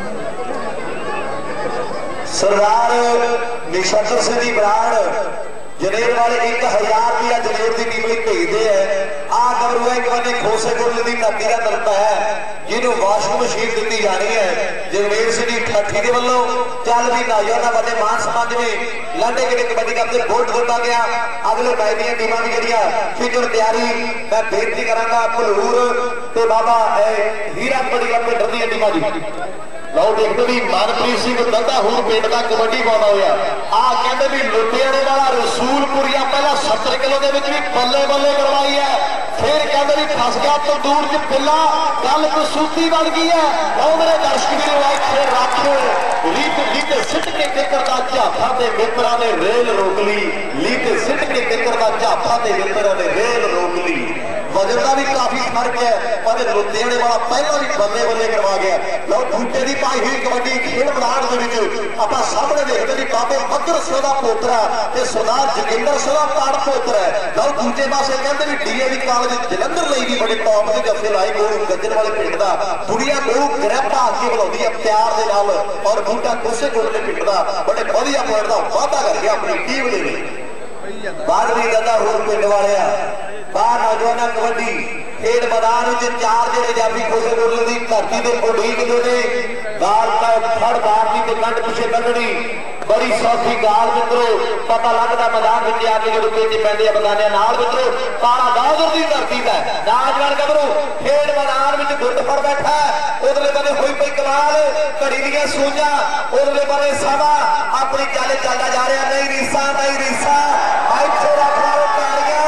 सरदार नछत्तर सिंह जी बराड़ जनेर वाले एक हजार रुपया जनेर की टीम में भेजते हैं। आ गबरू एक बने खोसे कोटले की धरती का दरता है जिन्होंने वाशिंग मशीन दी जानी है। जगमेर सिंह ठाठी के वालों चल भी नाजा बने मान समाज में लाडे के कबड्डी कप से वोट दिता गया। अगले मैच दी टीमां की जिहड़ियां फिजर तैयारी मैं बेनती करांगा भलूर ते बाबा हीरा कबड्डी कप पिंड दी टीमां दी। लो देखते भी मनप्रीत सिंह दंदा हूर पिंड का कबड्डी पाउंदा होया आ कहते भी लुधियाने वाला रसूलपुरिया पहला सत्तर किलो के भी बल्ले बल्ले करवाई है। फिर कहते भी फस गया तंदूर च पिला गल कसूती बन गई है। और मेरे दर्शक भी फिर रख लीत लीत सिट के टिकर का झाफा के मित्रा ने रेल रोक ली। लीत सिट के टिकर का झाफा के मित्रा ने रेल रोक ली। वजन का भी काफी फर्क है पर लुधियाने वाला पहला भी बल्ले बल्ले करवा गया। लो बूटे की पाई हुई कबड्डी खेल मैदान आप सामने देखते भी बाबे बकर सिंह का पोतरा सरदार जोगिंदर सिंह का पाड़ पोतरा है। लो दूजे पासे कहते भी D A V college Jalandhar ਲਈ भी बड़े टॉप के जफे लाए गए गजन वाले पिंड का दुनिया दो ग्रैपा आके बुलाती है प्यार के नाल और बूटा कोसे कोटले पिंड का बड़े वधिया पॉइंट का वादा कर गया अपनी टीम के लिए। बाद भी दादा होर पिंड वाले बाहर नौजवान कबड्डी खेल मैदान चार जो जाफी कोसे कोटले की धरती के उड़ीक ने गाल का फड़ मारनी तो कंड पिछे कढ़नी बड़ी सौखी गाल मित्रों पता लगता मैदान में आके जो पेच पैंदे बगाने नाल मित्रों पारा गाजर की धरती का नौजवान गबरू खेल मैदान में गुट फड़ बैठा उधरले बने हुई पई कमाल घड़ी दी सूझा उधरले बने सवा अपनी चाले चलता जा रहा नहीं रीसा नहीं रीसा इत्थे रख लो तालियां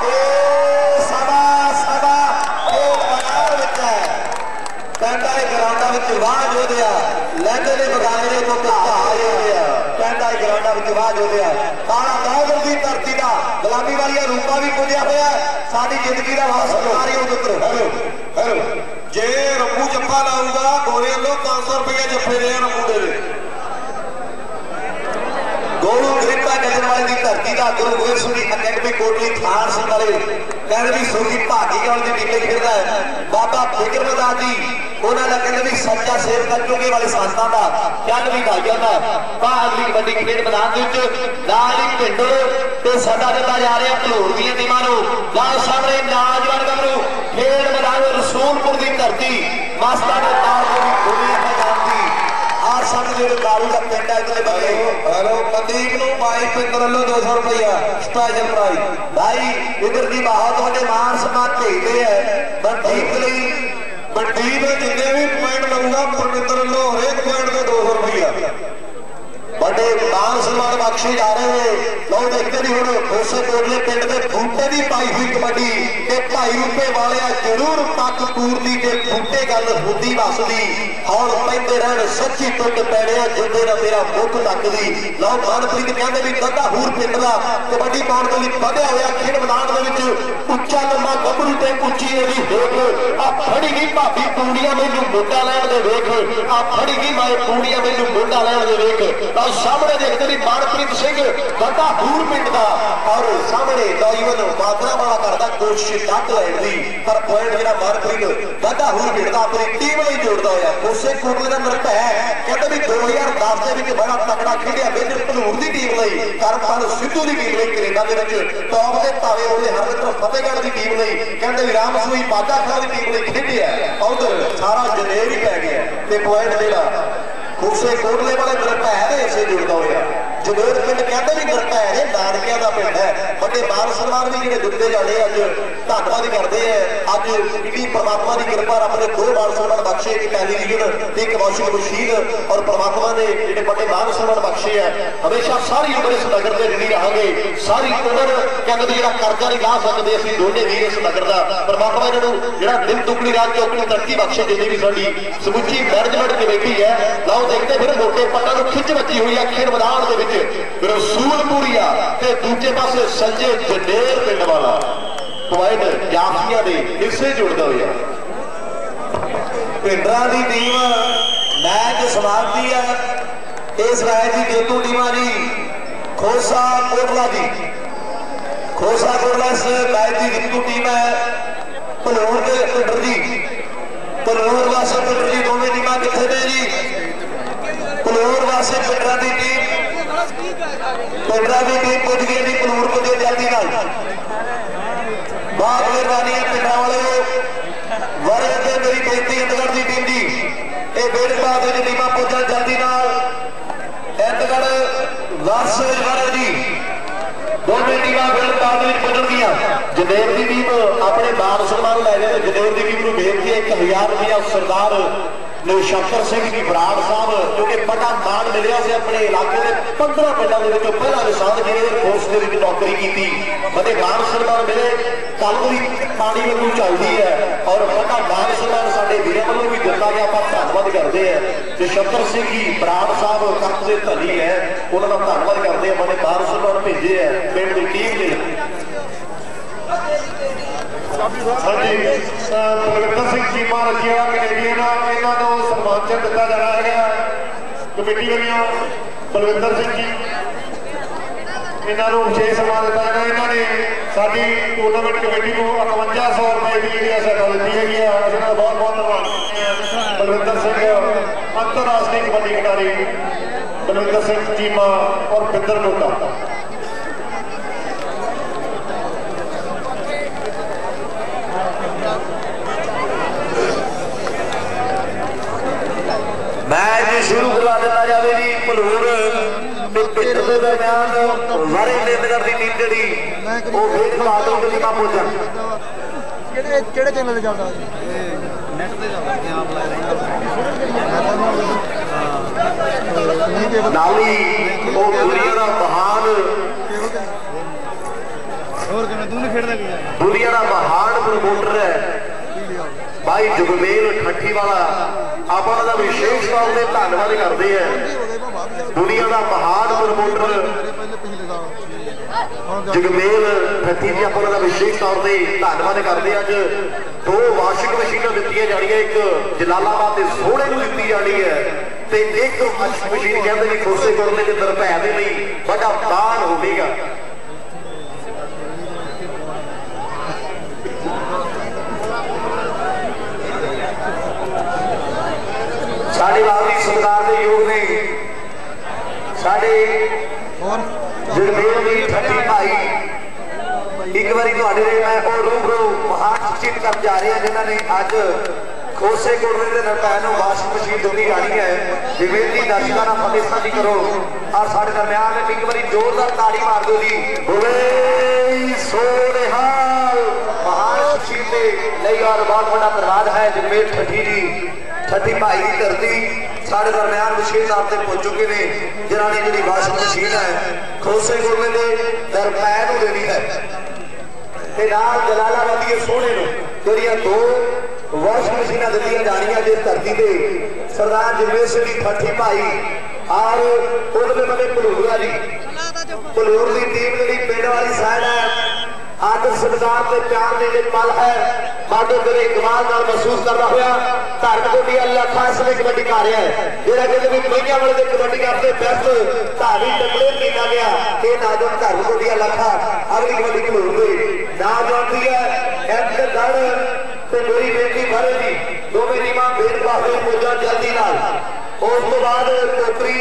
सवा सवा खेल मैदान विच है कहता है ग्राउंडा विच वाह जो दिया लैंदे ने बगाने ने को कहा जो दिया कहता है ग्राउंडा विच वाह जो दिया तारा गाजर की धरती का गुलामी वाली रूपा भी पुजया होया साडी जिंदगी का वाह सरकारी हो मित्रों। हेलो हेलो जे रब्बू जप्पा लाऊगा गोरे लो पांच सौ रुपया जप्पे दे रब्बू दे गोलू ग्रिपा गजन वाले की धरती का गुरु गोबिंद सिंह अकेडमी कोटली थान सिंह वाले कहते भी सोगी भागी वाले की टीम खेलता है। बाबा फिक्रमदार जी उन्होंने कहते भी सच्चा शेर कटोगे वाले संस्था का चल भी भाइयों का बाहर ली कबड्डी खेल मैदान नाल ही पिंड ते सदा दिता जा रहा भलूर दी टीमां नूं लाओ सामने नौजवान गबरू खेल मैदान रसूलपुर की धरती मास्टर ने तार को भी खोली मैदान की आ सामने जो कालू का पिंड है इधर बने हेलो प्रदीप नु भाई पिंड वालों दो सौ रुपया स्पेशल प्राइज भाई इधर की बहुत बड़े मान सम्मान भेजते हैं मनदीप ਲਈ मनदीप जितने भी पॉइंट लूंगा परमिंदर लो हरेक पॉइंट पे दो सौ रुपया बड़े मान सम्मान बख्शे जा रहे हैं। लो देखते भी हूँ खोसे कोटले पिंड के बूटे की पाई हुई कबड्डी के भाई रूपे वाले जरूर पक पूरती के बूटे गल होती बसदी हौल पैंदे रहन सच्ची टुट पैने जिंदे ना तेरा मुख तकदी। लो मनप्रीत कहते भी दंदा हूर पिंड का कबड्डी पाउण के लिए बढ़िया होया खेल मैदान के उच्चा लंबा गबरू ते उच्ची एडी देख आ फड़ी गई भाभी पूड़ियां मैनू मोटा लैण दे वेख आ फड़ी गई मैं पूड़ियां मैनू मोटा लैण दे वेख सामने देखते भी मनप्रीत सिंह दंदा हूर पिंड का और सामने नौजवान मादरा वाला करता कोशिश डट लैण दी पर पॉइंट जो मनप्रीत दंदा हूर पिंड का अपनी टीम नहीं जोड़ता होया कोसे कोटले का नरक है कहते भी दो हजार दस के बड़ा तगड़ा खेलिया मेजर भलूर की टीम ਲਈ करमपाल सिद्धू की टीम ਲਈ कनेडा के टॉप के तावे होने हर मित्र फतेहगढ़ की टीम ਲਈ कहते भी राम सूई बाजा खां की टीम ਲਈ खेलिया उधर सारा जनेर ही पै गया ते पॉइंट जेड़ा खोसे कोटले वाले नरका है इसे जुड़ता होया जनेर पिंड कहते भी नरका है नानकिया का पिंड है बड़े मान सम्मान भी जो जुड़ते जाने अज धन्यवाद करते हैं। अज इतनी परमात्मा की कृपा रब ने दो मान सम्मान बख्शे एक टेलीविजन एक वॉशिंग मशीन और परमात्मा ने जो बड़े मान सम्मान बख्शे है हमेशा सारी उम्र इस नगर से जुड़ी रहांगे सारी उम्र कहते जो कर्जा नहीं ला सकते असं दोने वीर इस नगर का परमात्मा इन्हों जो दिन दुगनी रात चौकनी तरक्की बख्शे जिन्नी भी साडी समूची मैनेजमेंट कमेटी है। लाओ देखते फिर मोटे पट्टा खिंच बची हुई है खेल मैदान के रसूलपुरिया ते दूजे पासे संजय जनेर पिंड वाला पॉइंट जाफिया दे हिस्से जुड़ता हुआ पिंडा की टीम मैच समाप्ति है इस मैच की जेतू टीम जी खोसा कोटला जी खोसा कोटला इस मैच की जेतू टीम है भलूर के पिंडर जी भलूर वासे पिंडर जी दोवें टीम कितने ने जी भलूर वासे पिंडर की टीम पिंडा की टीम पुज गई जी कलूर पुजे जल्दी नाल बहुत मेहरबानी है पिंडा वाले वरे अगे मेरी बेनती इंतगढ़ की टीम जी ये बेड़बाद टीमां पुजन जल्दी नाल इंतगढ़ वारसेज वाले जी दोनों टीमां बेड़बाद पुजणगियां जनेर की टीम अपने मान सम्मान लै गए जनेर की टीम को बेनती है एक हजार रुपया सरदार शंकर सिंह जी बराड़ साहब क्योंकि बड़ा मान मिले से अपने इलाके के पंद्रह पिंडों के पहला निशान जिन्हें फोर्स के नौकरी की बड़े मान सम्मान मिले कल भी पानी वालू चलती है और बड़ा मान सम्मान साढ़े वीर वालों भी दिता गया आप धन्यवाद करते हैं जो शंकर सिंह जी बराड़ साहब कप के धनी है उन्होंने धन्यवाद करते हैं बड़े मान सम्मान भेजे है पिंड की टीम ने बलविंदर सिंह चीमा रखिया कैनेडियन इन्हों सम्मान चिन्ह दिता जाना है कमेटी वालों बलविंदर सिंह जी इन्हों विशेष सम्मान दिता जाना इन्होंने साडी टूरनामेंट कमेटी को इकवंजा सौ रुपए की जी सहायता दी है इन्होंने बहुत बहुत धन्यवाद बलविंदर सिंह अंतरराष्ट्रीय कबड्डी खिडारी बलविंदर सिंह चीमा और बिंदर नोटा मैच शुरू करवा दिता जाए जी भलूर पिंड के दरम्यान वारे नेतगढ़ की टीम जी वो वेट बहादुर की टीमां पहुंचन ਕਿਹੜੇ ਚੈਨਲ ਤੇ ਚੱਲਦਾ ਨੈਟ ਤੇ ਚੱਲਦਾ ਆਪ ਲਾਇਆ ਨਾਲੀ ਉਹ ਦੁਨੀਆ ਦਾ ਮਹਾਨ ਹੋਰ ਕਿਵੇਂ ਤੂੰ ਨਹੀਂ ਖੇਡਦਾ ਕੀ ਦੁਨੀਆ ਦਾ ਮਹਾਨ ਪ੍ਰਮੋਟਰ ਹੈ भाई जुगमेल ठट्ठी वाला आप विशेष तौर पर धन्यवाद करते हैं दुनिया का महान प्रमोटर जुगमेल ठट्ठी जी आप विशेष तौर पर धन्यवाद करते हैं अज दो वाशिंग मशीन दी जा एक जलालाबाद के सोहने को दी जानी है तो एक वाशिंग मशीन कहते हैं खोसे गुरले के दरपै के लिए बड़ा दान होगा साढ़े बाबरी सरकार के योग ने साढ़े जगमेल जी ठट्ठी भाई एक बार मैं रूबरू महान सूचित कर जा रहे हैं जिन्होंने अज खोसे कोटले के नरपैन वाशिंग मशीन दोनी जानी है बेनती दर्शकों का फतेह साझी करो और साढ़े दरम्यान एक बार जोरदार ताड़ी मार दो जी बोले सोनेहाल महान सूचित के लिए और बहुत बड़ा धन्यवाद है जगमेल ठट्ठी जी ठट्ठी भाई की धरती साढ़े दरम्यान विशेष तौर पर पहुंच चुके हैं जिन्होंने जी वाशिंग मशीन है खोसे कोटले के दरपैन देनी है जलालाबादी सोहने जो दो वाशिंग मशीन दी जानिया जिस धरती से सरदार जगमेल सिंह ठट्ठी भाई और उधर बने भलूर जी भलूर की टीम जी पिंड वाली साइड है आदर सत्कार के प्यार के पल है बाडो तेरे कमाल नाल महसूस करता हुआ धर्म कोटी अल्लाह खास ने कबड्डी कर रहा है जेड़ा कहते भी महिया वाले कबड्डी करते बेस्ट धारी टकले किया गया ये नौजवान धर्म कोटी अल्लाह खा अगली कबड्डी भलूर गई ना जानती है एंड गढ़ ते मेरी बेटी भरे जी दोवें टीमां बेट पासे पहुंचन जल्दी नाल उस तो बाद कोटरी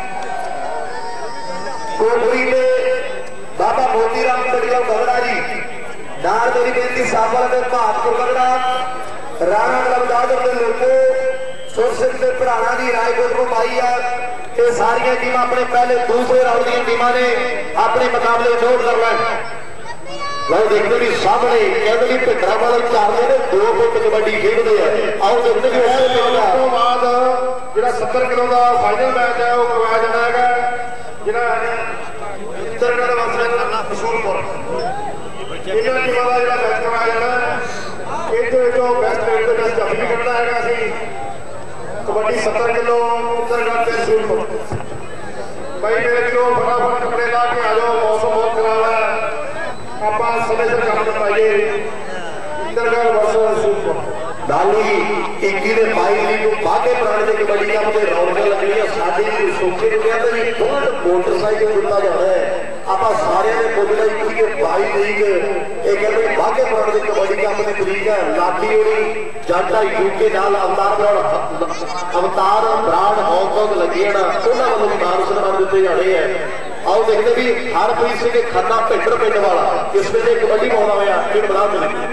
कोटरी ने बाबा मोतीराम कड़िया गगड़ा जी नाल मेरी बेटी साफल के बहादुर गगड़ा राणा लबदादर के लोगों सुर सिंह के भराना जी रायकोट को पाई है ये सारिया टीम अपने पहले दूसरे राउंड दी टीमां ने अपने मुकाबले जोड़ कर लें लोग देखते भी सामने कहते भी भिंडरा वाले चार ने दो फुट कबड्डी खेलते हैं आओ देखते भी उसके बाद जो सत्तर किलो का फाइनल मैच है वो करवाया जाना है जिहड़ा रसूलपुर इन्होंने टीमों का जो मैच करवाया जाना है ये जो बेस्ट रेट के बेस्ट जब भी करना है कबड्डी सत्तर किलो उत्तरगढ़ के रसूलपुर भाई मेरे जो फटाफट कपड़े ला के आ जाओ मौसम बहुत खराब है आप समय से काम पाइए उत्तरगढ़ वर्सेस रसूलपुर डाली इक्की ने पाई ली को बागे पुराने के कबड्डी का मुझे रौनक लग रही है साडी की सोचे ने कहते हैं बहुत मोटरसाइकिल दिता जाना है आप सारे ने बोलना इक्की के बाई तरीक ये कहते हैं बागे पुराने के कबड्डी का अपने तरीक है लाठी होनी जाटा यूके नाल अवतार अवतार ब्रांड हांगकांग लगी है ना उन्होंने वालों मान सम्मान दिते जाने हैं आओ देखते भी हरप्रीत सिंह खन्ना भिंडर पिंड वाला इस वे कबड्डी पाउंदा होया खेड मैदान दे विच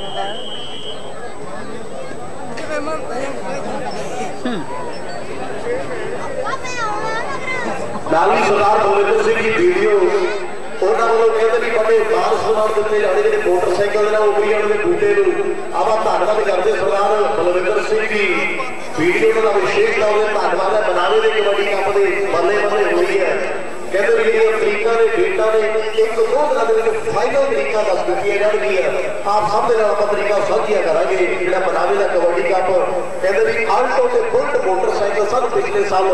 लाली सरदार बलविंदर सिंह की वीडियो उन्होंने वालों कहते भी बड़े बाल समान दिते जाने जो मोटरसाइकिल उमरिया के बूटे आप धन्यवाद करते सरदार बलविंदर सिंह की वीडियो का विशेष तौर पर धन्यवाद है बनावे के कबड्डी कप के बल्ले बल्ले हुई है कहते भी जी अमरीका के डेटा ने एक दो दिन फाइनल तरीका दस दी जाएगी आप सब तरीका साझिया करा जो बनावे का कबड्डी कप कहते भी आल्टो के बुलट मोटरसाइकिल सब पिछले साल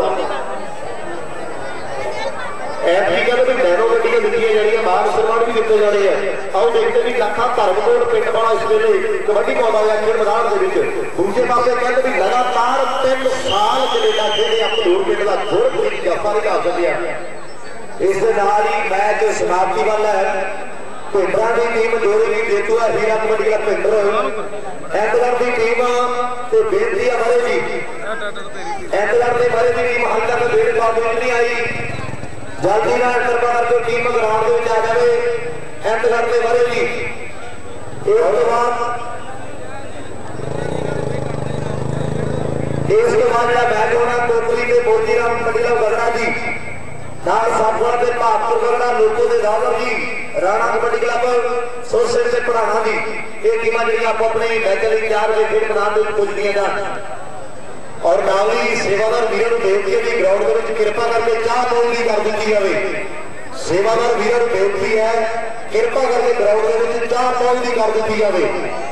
एमपी कहते भी नैनो गड्डियां दी जाएगी मान सम्मान भी दिते जाने हैं आओ देखते भी लाखा धर्मकोट पिंड वाला इस वेले कबड्डी पाउंदा है खेड मैदान के विच दूसरे पासे कहते भी लगातार तीन साल कनेडा खेले अखनूर पिंड का गुरप्रीत जफा नहीं ला सकिया इस नाल ही मैच समाप्ति वाला है भिंडरां की टीम जोड़ी की जेतू है हीरा कबड्डी का भिंडर एंगलैंड की टीम ते बेनती है बारे जी एंगलैंड की बारे की टीम हाल तक डेढ़ बार नहीं आई जल्दी ना सरकार जो टीम ग्राउंड में आ जाए एंड करते बारे जी इसके बाद इसके बाद जो मैच होना कोकली के मोतीराम कबड्डी गरड़ा जी नाल साफवा के बहादुर गरड़ा लोगों के दावर जी राणा कबड्डी क्लब सोसेट से पढ़ाना जी ये टीमां जी आप अपने मैच लिए तैयार हो खेड मैदान में पुजदियां जान और नाल ही सेवादार वीर बेनती है ग्राउंड के कृपा करके चाह पाउंड की कर दी जाए सेवादार वीर बेनती है कृपा करके ग्राउंड के चाह पाउंड की कर दी जाए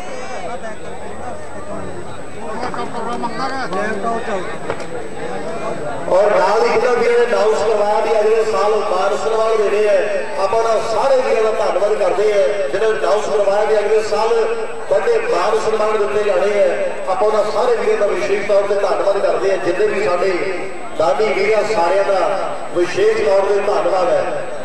और नाल ही जिन्होंने वीर ने अनाउंस करवाया भी अगले साल मान सम्मान देने हैं आप सारे वीरों का धन्यवाद करते हैं जिन्होंने अनाउंस करवाया भी अगले साल बड़े मान सम्मान दिते जाने हैं आप सारे वीरों का विशेष तौर पर धन्यवाद करते हैं जितने भी साडे दादी वीर सारे का विशेष तौर पर धन्यवाद है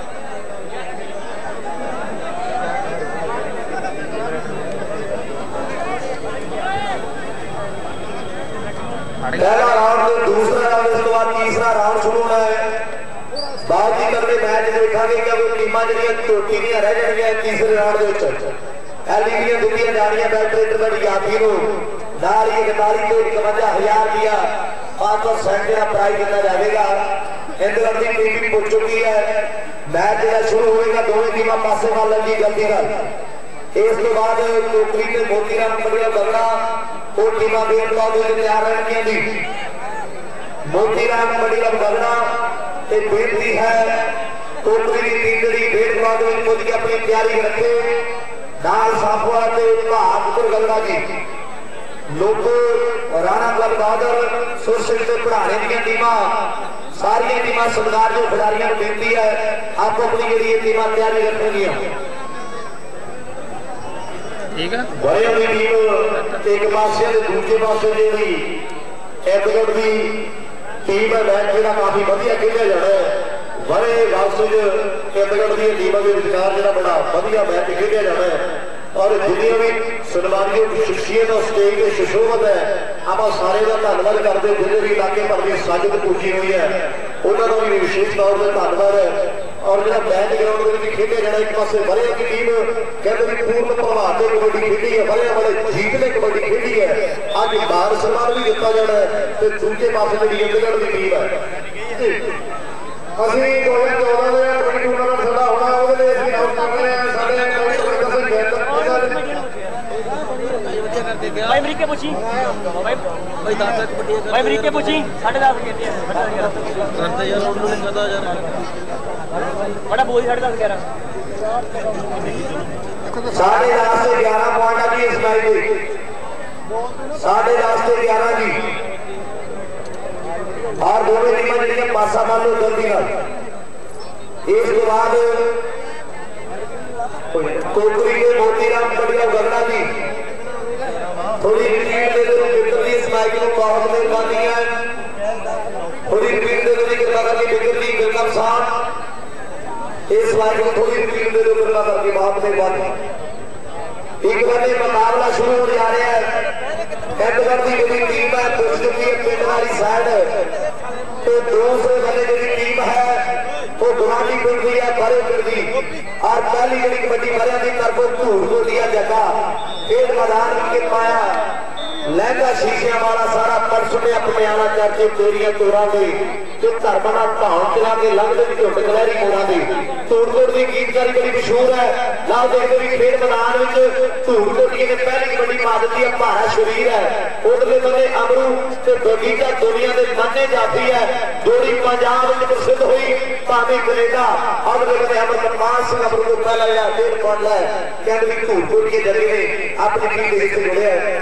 पहला राउंड दूसरा राउंड इसके बाद तीसरा राउंड शुरू होना है बात की करके मैच देखा कि टीमां जिहड़ियां टोटियां रह जाणगियां तीसरे राउंड दे विच एलईडीआं दित्तियां जाणगियां बैटरी कबड्डी यात्री नूं नाल ही इकतालीस तो इकवंजा हजार रुपया पांच सौ सैंठ का प्राइज दिता जाएगा इंग्लैंड की टीम भी पहुंच चुकी है मैच जो शुरू होगा दोनों टीमां पासे मार लगी जल्दी कर इसके बाद टोकरी के मोतीराम कबड्डी गरड़ा वो टीमां बेनकाब तैयार रहने की मोतीराम कबड्डी गरड़ा ते बेनती है टोकरी की टीम जी बेनकाब अपनी तैयारी रखे नाल साफवा ते बहादुर गरड़ा जी लोगो राणा क्लब बहादुर सोशल से पढ़ाने दी टीमां सारिया टीमां सरदार जो खिलाड़ियों को बेनती है आप अपनी जी टीमां तैयारी रखेंगे ठीक है बड़े वाली टीम एक पासे दूसरे पासे जी एडगढ़ की टीम है मैच जो काफी वधिया खेलिया जाना है बड़े वापस एडगढ़ की टीमों के विचार जो बड़ा वधिया मैच खेलिया जाना है और जिन्हें भी सन्मानयोग शख्सियत और स्टेज के सुशोभत है आप सारे का धन्यवाद करते जिन्हें भी इलाके भर की साजिद पूजी हुई है उन्होंने भी विशेष तौर पर धन्यवाद है और जो मैच ग्राउंड में खेले जाना एक पास वरिया की टीम कहते भी पूर्ण प्रभाव से कबड्डी खेली है वरिया वाले जीत ने कबड्डी खेली है अज मान सम्मान भी दिता जाना है तो दूसरे पास जी इंग्लैंड की टीम है ਅਸੀਂ दो हज़ार चौदह ਦੇ ਕਬੱਡੀ ਟੂਰਨਾਮੈਂਟ ਸਾਡਾ ਹੋਣਾ ਉਹਦੇ ਲਈ ਅਸੀਂ ਆਊਟ ਕਰ ਰਹੇ ਹਾਂ ਸਾਡੇ भाई अमरीके पूछी भाई भाई दस लाख कबड्डी भाई अमरीके पूछी साढ़े दस कहते हैं करते यार रोड रोड करता यार बड़ा बोल साढ़े दस ग्यारह साढ़े दस से ग्यारह पॉइंट आ गई इस मैच में साढ़े दस से ग्यारह जी और दोनों टीमें जी पासा मान लो जल्दी कर इसके बाद कोकरी के मोतीराम कबड्डी गरड़ा जी थोड़ी रिपीट दे दो बिकर दी इस मैच को बहुत मेहरबानी है थोड़ी रिपीट दे दो कृपा करके बिकर दी बिकर साहब इस मैच को थोड़ी रिपीट दे दो कृपा करके बहुत मेहरबानी एक बने मुकाबला शुरू हो जा रहा है एडगढ़ की जो टीम है पहुंच चुकी है पिंड वाली साइड तो दूसरे बने जो टीम है वो गुवानी पिंड की है बड़े पिंड की और पहली जी कबड्डी बड़े की तरफों धूड़ को दिया जगह खेल मैदान के पाया लहंगा शीशिया वाला सारा परसुटिया पटियाला करके तेरिया तोरा दे धर्मना धान चला के लंघते झुंड कलहरी मोड़ा की धूड़ कोट की गीतकारी बड़ी मशहूर है। लाओ देखते भी खेल मैदान में धूड़ कोटिया ने पहली कबड्डी पा दी है भारा शरीर है उधरले बने अमरू ते बगीचा दुनिया के मन्ने जाती है जोड़ी पंजाब में प्रसिद्ध हुई भावी कनेडा अगले बने अमरपाल सिंह अमरू को पहला या डेढ़ पॉइंट है कहते भी धूड़ कोट के जरिए ने अपनी टीम के हिस्से जुड़े है।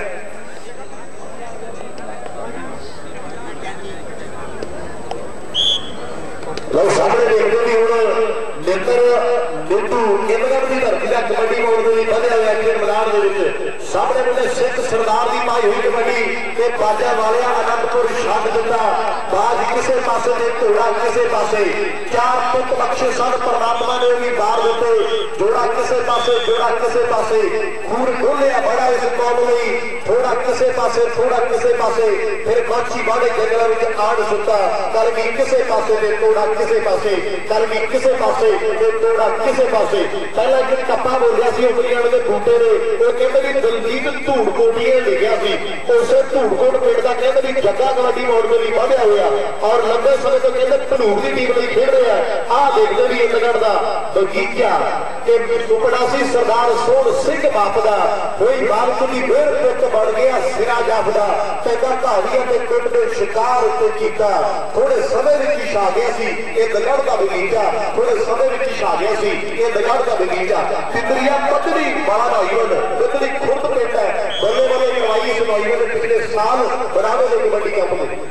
लोग सामने देखते भी हूँ नितर निंदू केंद्रगढ़ की धरती का कबड्डी मोड़ में बधे हुए खेल मैदान के सामने बोले सिख सरदार की पाई हुई कबड्डी के बाजा वाले आनंदपुर छड्ड दिता बाज किसे पासे ने घोड़ा किसे पासे चार पुत बख्शे सन परमात्मा ने भी बार दिते जोड़ा किसे पासे जोड़ा किसे पासे खून खोलिया बड़ा इस कौम लई थोड़ा किसे पासे थोड़ा किसे पासे फिर कौची बाड़े जंगलों में आड़ सुता कल भी किसे पासे ने थोड़ा किसे पासे कल भी किसे पासे ने थोड़ा किसे पासे पहला जो टप्पा बोलिया सी उंगलियां के बूटे ने वो कहते भी दलजीत धूड़ कोटिया लिखिया सी उसे धूड़ कोट पिंड का कहते भी जग्गा कबड्डी मोड़ में भी बढ़िया हुआ और लंबे समय तो कहते धनूर की टीम में खेल रहे हैं आ देखते भी इंदगढ़ का बगीचा के सुपड़ा सी सरदार सोहन सिंह बाप का कोई बालक की बेर पिट बढ़ गया सिरा जापदा कहता धाविया के पिंड में शिकार उत्ते कीता थोड़े समय में ही छा गया सी इंदगढ़ का बगीचा थोड़े समय में ही छा गया सी इंदगढ़ का बगीचा तितरिया पतली बड़ा नौजवान पतली खुद पिंड है बल्ले बल्ले करवाई इस नौजवान ने पिछले साल बराबर में कबड्डी कप में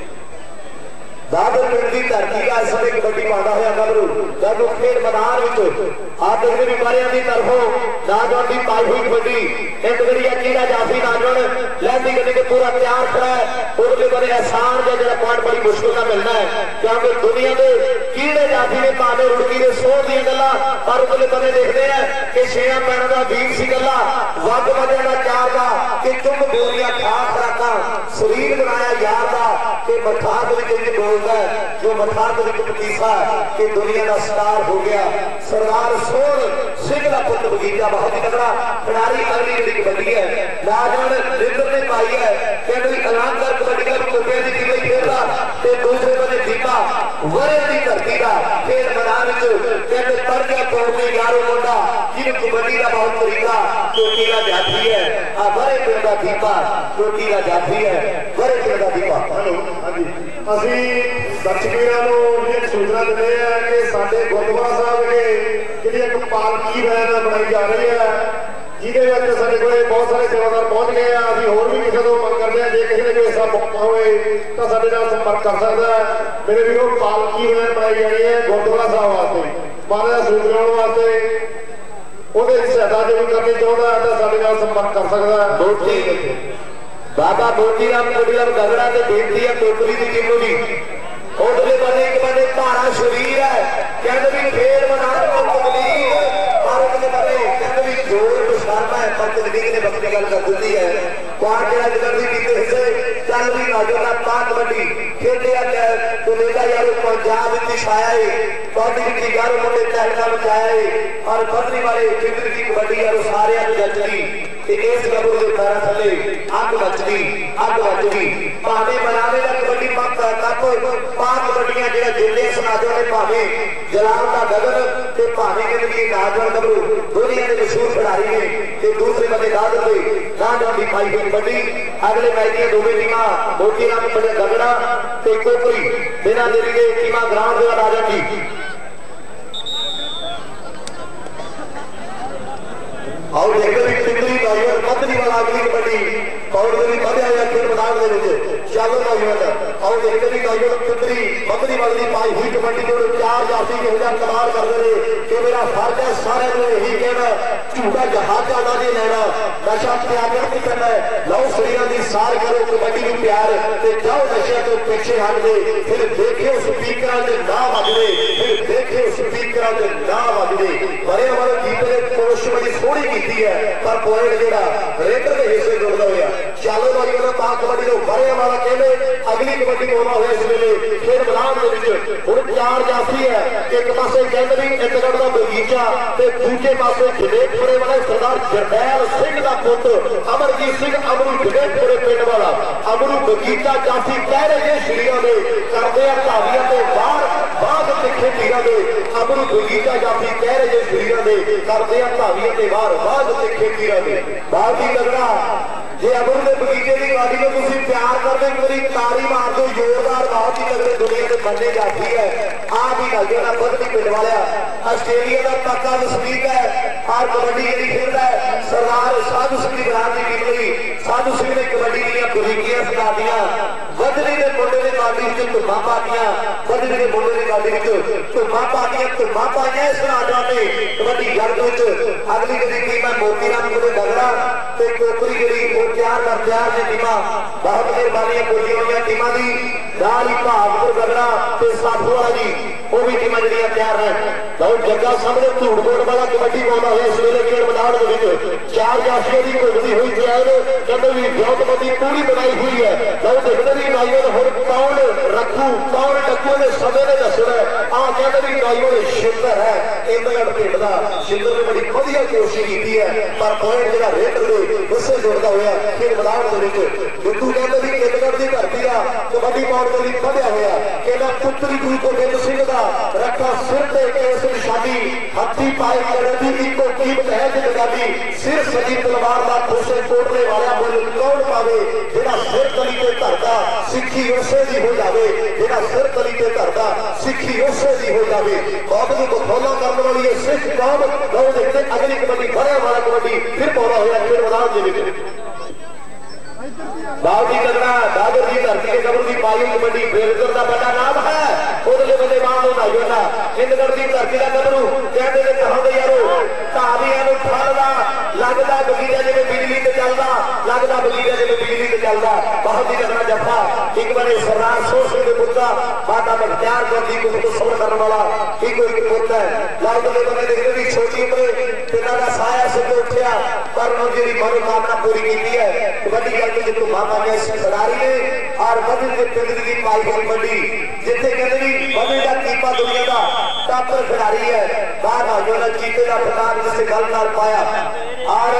दादर पिंड की धरती का इस समय कबड्डी पाता हुआ गबरू गबरू खेल मैदान आप देखते भी बारिया की तरफों नौजवान की पाई हुई कबड्डी इंदगड़िया कीड़ा जाफी नौजवान लैंडिंग करने के पूरा तैयार खड़ा है उधरले बने एहसान का जो पॉइंट बड़ी मुश्किल का मिलना है क्योंकि दुनिया के कीड़े जाफी ने भावे रुड़की ने सौ दी गल्ला पर उधरले बने देखते हैं कि छेया पैरों का बीस सी गल्ला वग बजे का चार का कि चुप बोलियां खा खराका शरीर बनाया यार का कि मठाक भी बोलता है जो मठाक भी पतीसा कि दुनिया का स्टार हो गया सरदार सोहन सिंह का पुत्र बगीचा बहुत ही तगड़ा खिलाड़ी अगली जी कबड्डी है नौजवान रिंदर ने पाई है कहते अलंकार कबड्डी का कुपे की टीम खेलता ते दूसरे बने दीपा वरे की धरती का खेल मैदान कहते पड़ गया तोड़ने यारो मुंडा जिन कबड्डी का बहुत तरीका चोटी का जाती है आ वरे पिंड का दीपा चोटी का जाती है वरे पिंड का दीपा हेलो हाँ जी ਅਸੀਂ ਦਰਸ਼ਕਾਂ ਨੂੰ ਇਹ ਸੂਚਨਾ ਦਿੰਦੇ ਆ ਕਿ ਸਾਡੇ ਗੁਰਦੁਆਰਾ ਸਾਹਿਬ ਦੇ ਜਿਹੜੀ ਇੱਕ ਪਾਲਕੀ ਵੈਨ ਬਣਾਈ ਜਾ ਰਹੀ ਹੈ ਜਿਹਦੇ ਵਿੱਚ ਸਾਡੇ ਕੋਲੇ ਬਹੁਤ ਸਾਰੇ ਸੇਵਾਦਾਰ ਪਹੁੰਚ ਗਏ ਆ ਅਸੀਂ ਹੋਰ ਵੀ ਕਿਸੇ ਤੋਂ ਮੰਗ ਕਰਦੇ ਆ ਜੇ ਕਿਸੇ ਨੇ ਕੋਈ ਐਸਾ ਮੌਕਾ ਹੋਵੇ ਤਾਂ ਸਾਡੇ ਨਾਲ ਸੰਪਰਕ ਕਰ ਸਕਦਾ ਹੈ ਮੇਰੇ ਵੀਰੋ ਪਾਲਕੀ ਵੈਨ ਬਣਾਈ ਜਾਣੀ ਹੈ ਗੁਰਦੁਆਰਾ ਸਾਹਿਬ ਵਾਸਤੇ ਮਹਾਰਾਜ ਸੂਚਨਾਉਣ ਵਾਸਤੇ ਉਹਦੇ ਵਿੱਚ ਸਹਾਇਤਾ ਜੇ ਕੋਈ ਕਰਨੀ ਚਾਹੁੰਦਾ ਤਾਂ ਸਾਡੇ ਨਾਲ ਸੰਪਰਕ ਕਰ ਸਕਦਾ ਹੈ बहुत ठीक बाबा मोती राम कोड़ीराम गगड़ा से बेनती है टोकरी की टीम भी उधरले बने एक बने भारा शरीर है कहते भी खेल मैदान में तकलीफ और उधरले बने कहते भी जोर तो शर्मा है पर तकलीफ ने बकरी गल कर दी है कौन जरा जगह भी बीते हिस्से चल भी नौजवान पा कबड्डी खेले कनेडा यार पंजाब की छाया है कबड्डी की यार मुंडे टैलका बचाया है और बदली वाले चिंदर की कबड्डी यार सारे जचदी इस गबरू के पैर थले अग बचदी अग बचदी भावे बनावे का कबड्डी पंप तक पांच कबड्डियां जो जिले समाजों ने भावे जलाल का गगन ते भावे के लिए नौजवान गबरू दुनिया के मशहूर खिलाड़ी ने ते दूसरे बंदे दादर पे नौजवान की पाई हुई कबड्डी अगले मैच की दोवें टीमां मोती राम बड़े गगड़ा ते कोकरी बिना देरी के टीमां ग्राउंड पे राजा जी और देखो भी तिंदरी नौजवान पतली वाला अगली कबड्डी और भी बढ़िया हुआ खेल मैदान में रुके चलो नौजवान और देखो भी नौजवान तिंदरी पतली वाली पाई हुई कबड्डी को चार जाती के हजार कमाल कर रहे कि मेरा फर्ज है सारे को यही कहना झूठा जहाजा ना नहीं लेना नशा त्याग नहीं करना है लो शरीर की सार करो कबड्डी में प्यार ते जाओ नशे तो पीछे हट दे फिर देखियो स्पीकर के ना बजदे फिर देखियो स्पीकर के ना बजदे बड़े बड़े कीपर ने कोशिश बड़ी सोहनी की है पर पॉइंट जो रेडर के हिस्से जुड़ता हुआ चालो भाई वाला पाक कबड्डी को भरे वाला कहते अगली कबड्डी को होना हुआ इस वेले खेल मैदान के विच हुण चार जाफी है एक पासे कैंदरी इंदगढ़ दा बगीचा ते दूजे पासे जनेतपुरे वाला सरदार जरनैल सिंह दा पुत अमरजीत सिंह अमरू जनेतपुरे पिंड वाला अमरू बगीचा जाफी कह रहे श्रीया दे करदे आ धावियां ते बाहर बाद तिखे तीरां दे अमरू बगीचा जाफी कह रहे श्रीया दे करदे आ धावियां ते बाहर बाद तिखे तीरां दे बाहर दी लगड़ा जे अमरू दे बगीचे की गाड़ी को तुम प्यार करते एक बार तारी मार दो जोरदार बहुत ही लगड़े दुनिया से बनने जाती है आप ही लग गया बदली पिंड वाला आस्ट्रेलिया का पक्का वसनीक है और कबड्डी जी खेलता है सरदार साधु सिंह की बरात की निकली साधु सिंह ने कबड्डी दी बरीकियां सिखा दियां बदली के मुंडे की गाड़ी धुम्मा पा दियां बदली के मुंडे की गाड़ी धुम्मा पा दियां धुम्मा पाइया इस राजा ने कबड्डी जग अगली कभी टीम है मोती राम को लगड़ा तो कोकरी जी तैयार कर तैयार ने टीमां बहुत मेहरबानी बोली हुई टीमां की नाल ही भागपुर गगड़ा ते साधू वाला जी वो भी टीमां जड़ियां तैयार है बहुत जग्गा सामने धूड़कोट वाला कबड्डी पाउंदा है इस वेले खेल मैदान दे विच चार जाफियां दी घुलदी हुई तैयार कहंदे भी ब्यौतबंदी पूरी बनाई हुई है बहुत देखदे भी नाइयों ने हुण कौन रखू कौन टक्कू ने समय ने दसना आ कहंदे भी नाइयों ने शिंदर है इंदगढ़ पिंड दा शिंदर ने बड़ी वधिया कोशिश की है पर पॉइंट जिहड़ा रेत दे उससे जुड़दा होया खेल मैदान दे विच बिट्टू कहंदे भी इंदगढ़ दी धरती दा कबड्डी पाउण दे लई वधिया होया कहंदा पुत्तरी गुरु गोबिंद सिंह दा रखा सिर ते केस निशानी हत्थी पाए करन दी इको कीमत है जिंदगी सिर सजी तलवार दा खोसे कोटले वाला बोल कौन पावे जेड़ा सिर तली ते धरदा सिੱਖੀ ਉਸੇ ਦੀ हो जावे जेड़ा सिर तली ते धरदा सिੱਖੀ उसे दी हो जावे कौम नूं बखौला करन वाली ये सिख कौम लओ देखते अगली कबड्डी भरिया वाला कबड्डी फिर पौड़ा होया खेल मैदान दे विच बावजी लगना दादर की धरती के कबर की पाई कबड्डी बेलकर का बड़ा नाम है उधरले बंदे मां होना योना इंदगढ़ की धरती का कबरू कहते ने कहां यारो धावियां नु फलदा लगदा बगीचा जिवें बिजली ते चलदा लगदा बगीचा जिवें बिजली ते चलदा बहुत ही लगना जफा एक बड़े सरदार सोच सिंह दे पुत्रा माता बख्तियार कौर जी को तो समझ करने वाला एक एक पुत्र है लगदे बंदे देखदे भी छोटी उम्र पिता का साया सिर उठया पर उन्होंने जी मनोकामना पूरी की है कबड्डी करके जितो मामा खिलाड़ी ने और बदल के पिंड की पाई गई कबड्डी जिथे कहते भी बदल का कीपा दुनिया का टॉपर खिलाड़ी है बाहर आ जो चीते का प्रकार जिससे गल कर पाया और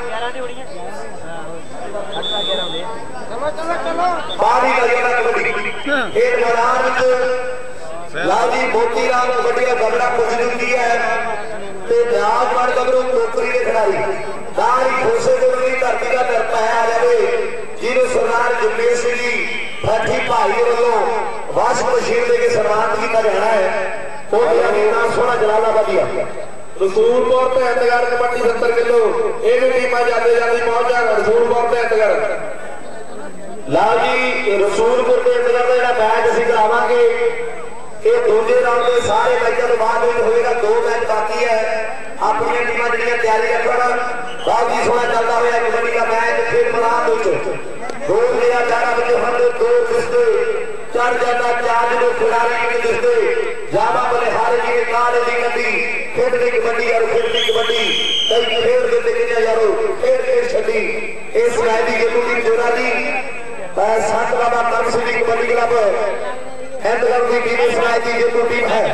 बारी का जोड़ा कबड्डी खेल मैदान में लाजी मोती राम कबड्डी का गगड़ा कुछ नहीं है ते न्याज मान गबरू टोकरी के खिलाड़ी दारी खोसे को नहीं धरती का डर पाया आ जाए जिन्हें सरदार जगमेश सिंह जी फैठी भाई वालों वाश मशीन देके सम्मानित किया जाना है वो नाम सोना जलालाबादिया रसूलपुर ते इंदगढ़ कबड्डी सत्तर किलो ये भी टीमां जाते जाती पहुंच जा रसूलपुर ते इंदगढ़ लाल जी रसूलपुर ते इंदगढ़ का जिहड़ा मैच असीं करावांगे ये दूजे राउंड के सारे मैचों के बाद होएगा दो मैच बाकी है अपनी टीमां जिहड़ियां तैयारी रखण बहुत ही सोहना चलता हुआ कबड्डी का मैच फिर मैदान दो लिया चार बजे हम दो दिसते चढ़ जाता चार जो खिलाड़ी दिसते जावा बोले हारे जी के कार दी गड्डी खेड दी कबड्डी यार खेड दी कबड्डी कई खेड दे किने यारो खेड खेड छड्डी इस मैच दी गेम टीम जोरा दी संत बाबा कर्म सिंह दी कबड्डी क्लब इंदगढ़ की टीम इस मैच दी गेम टीम है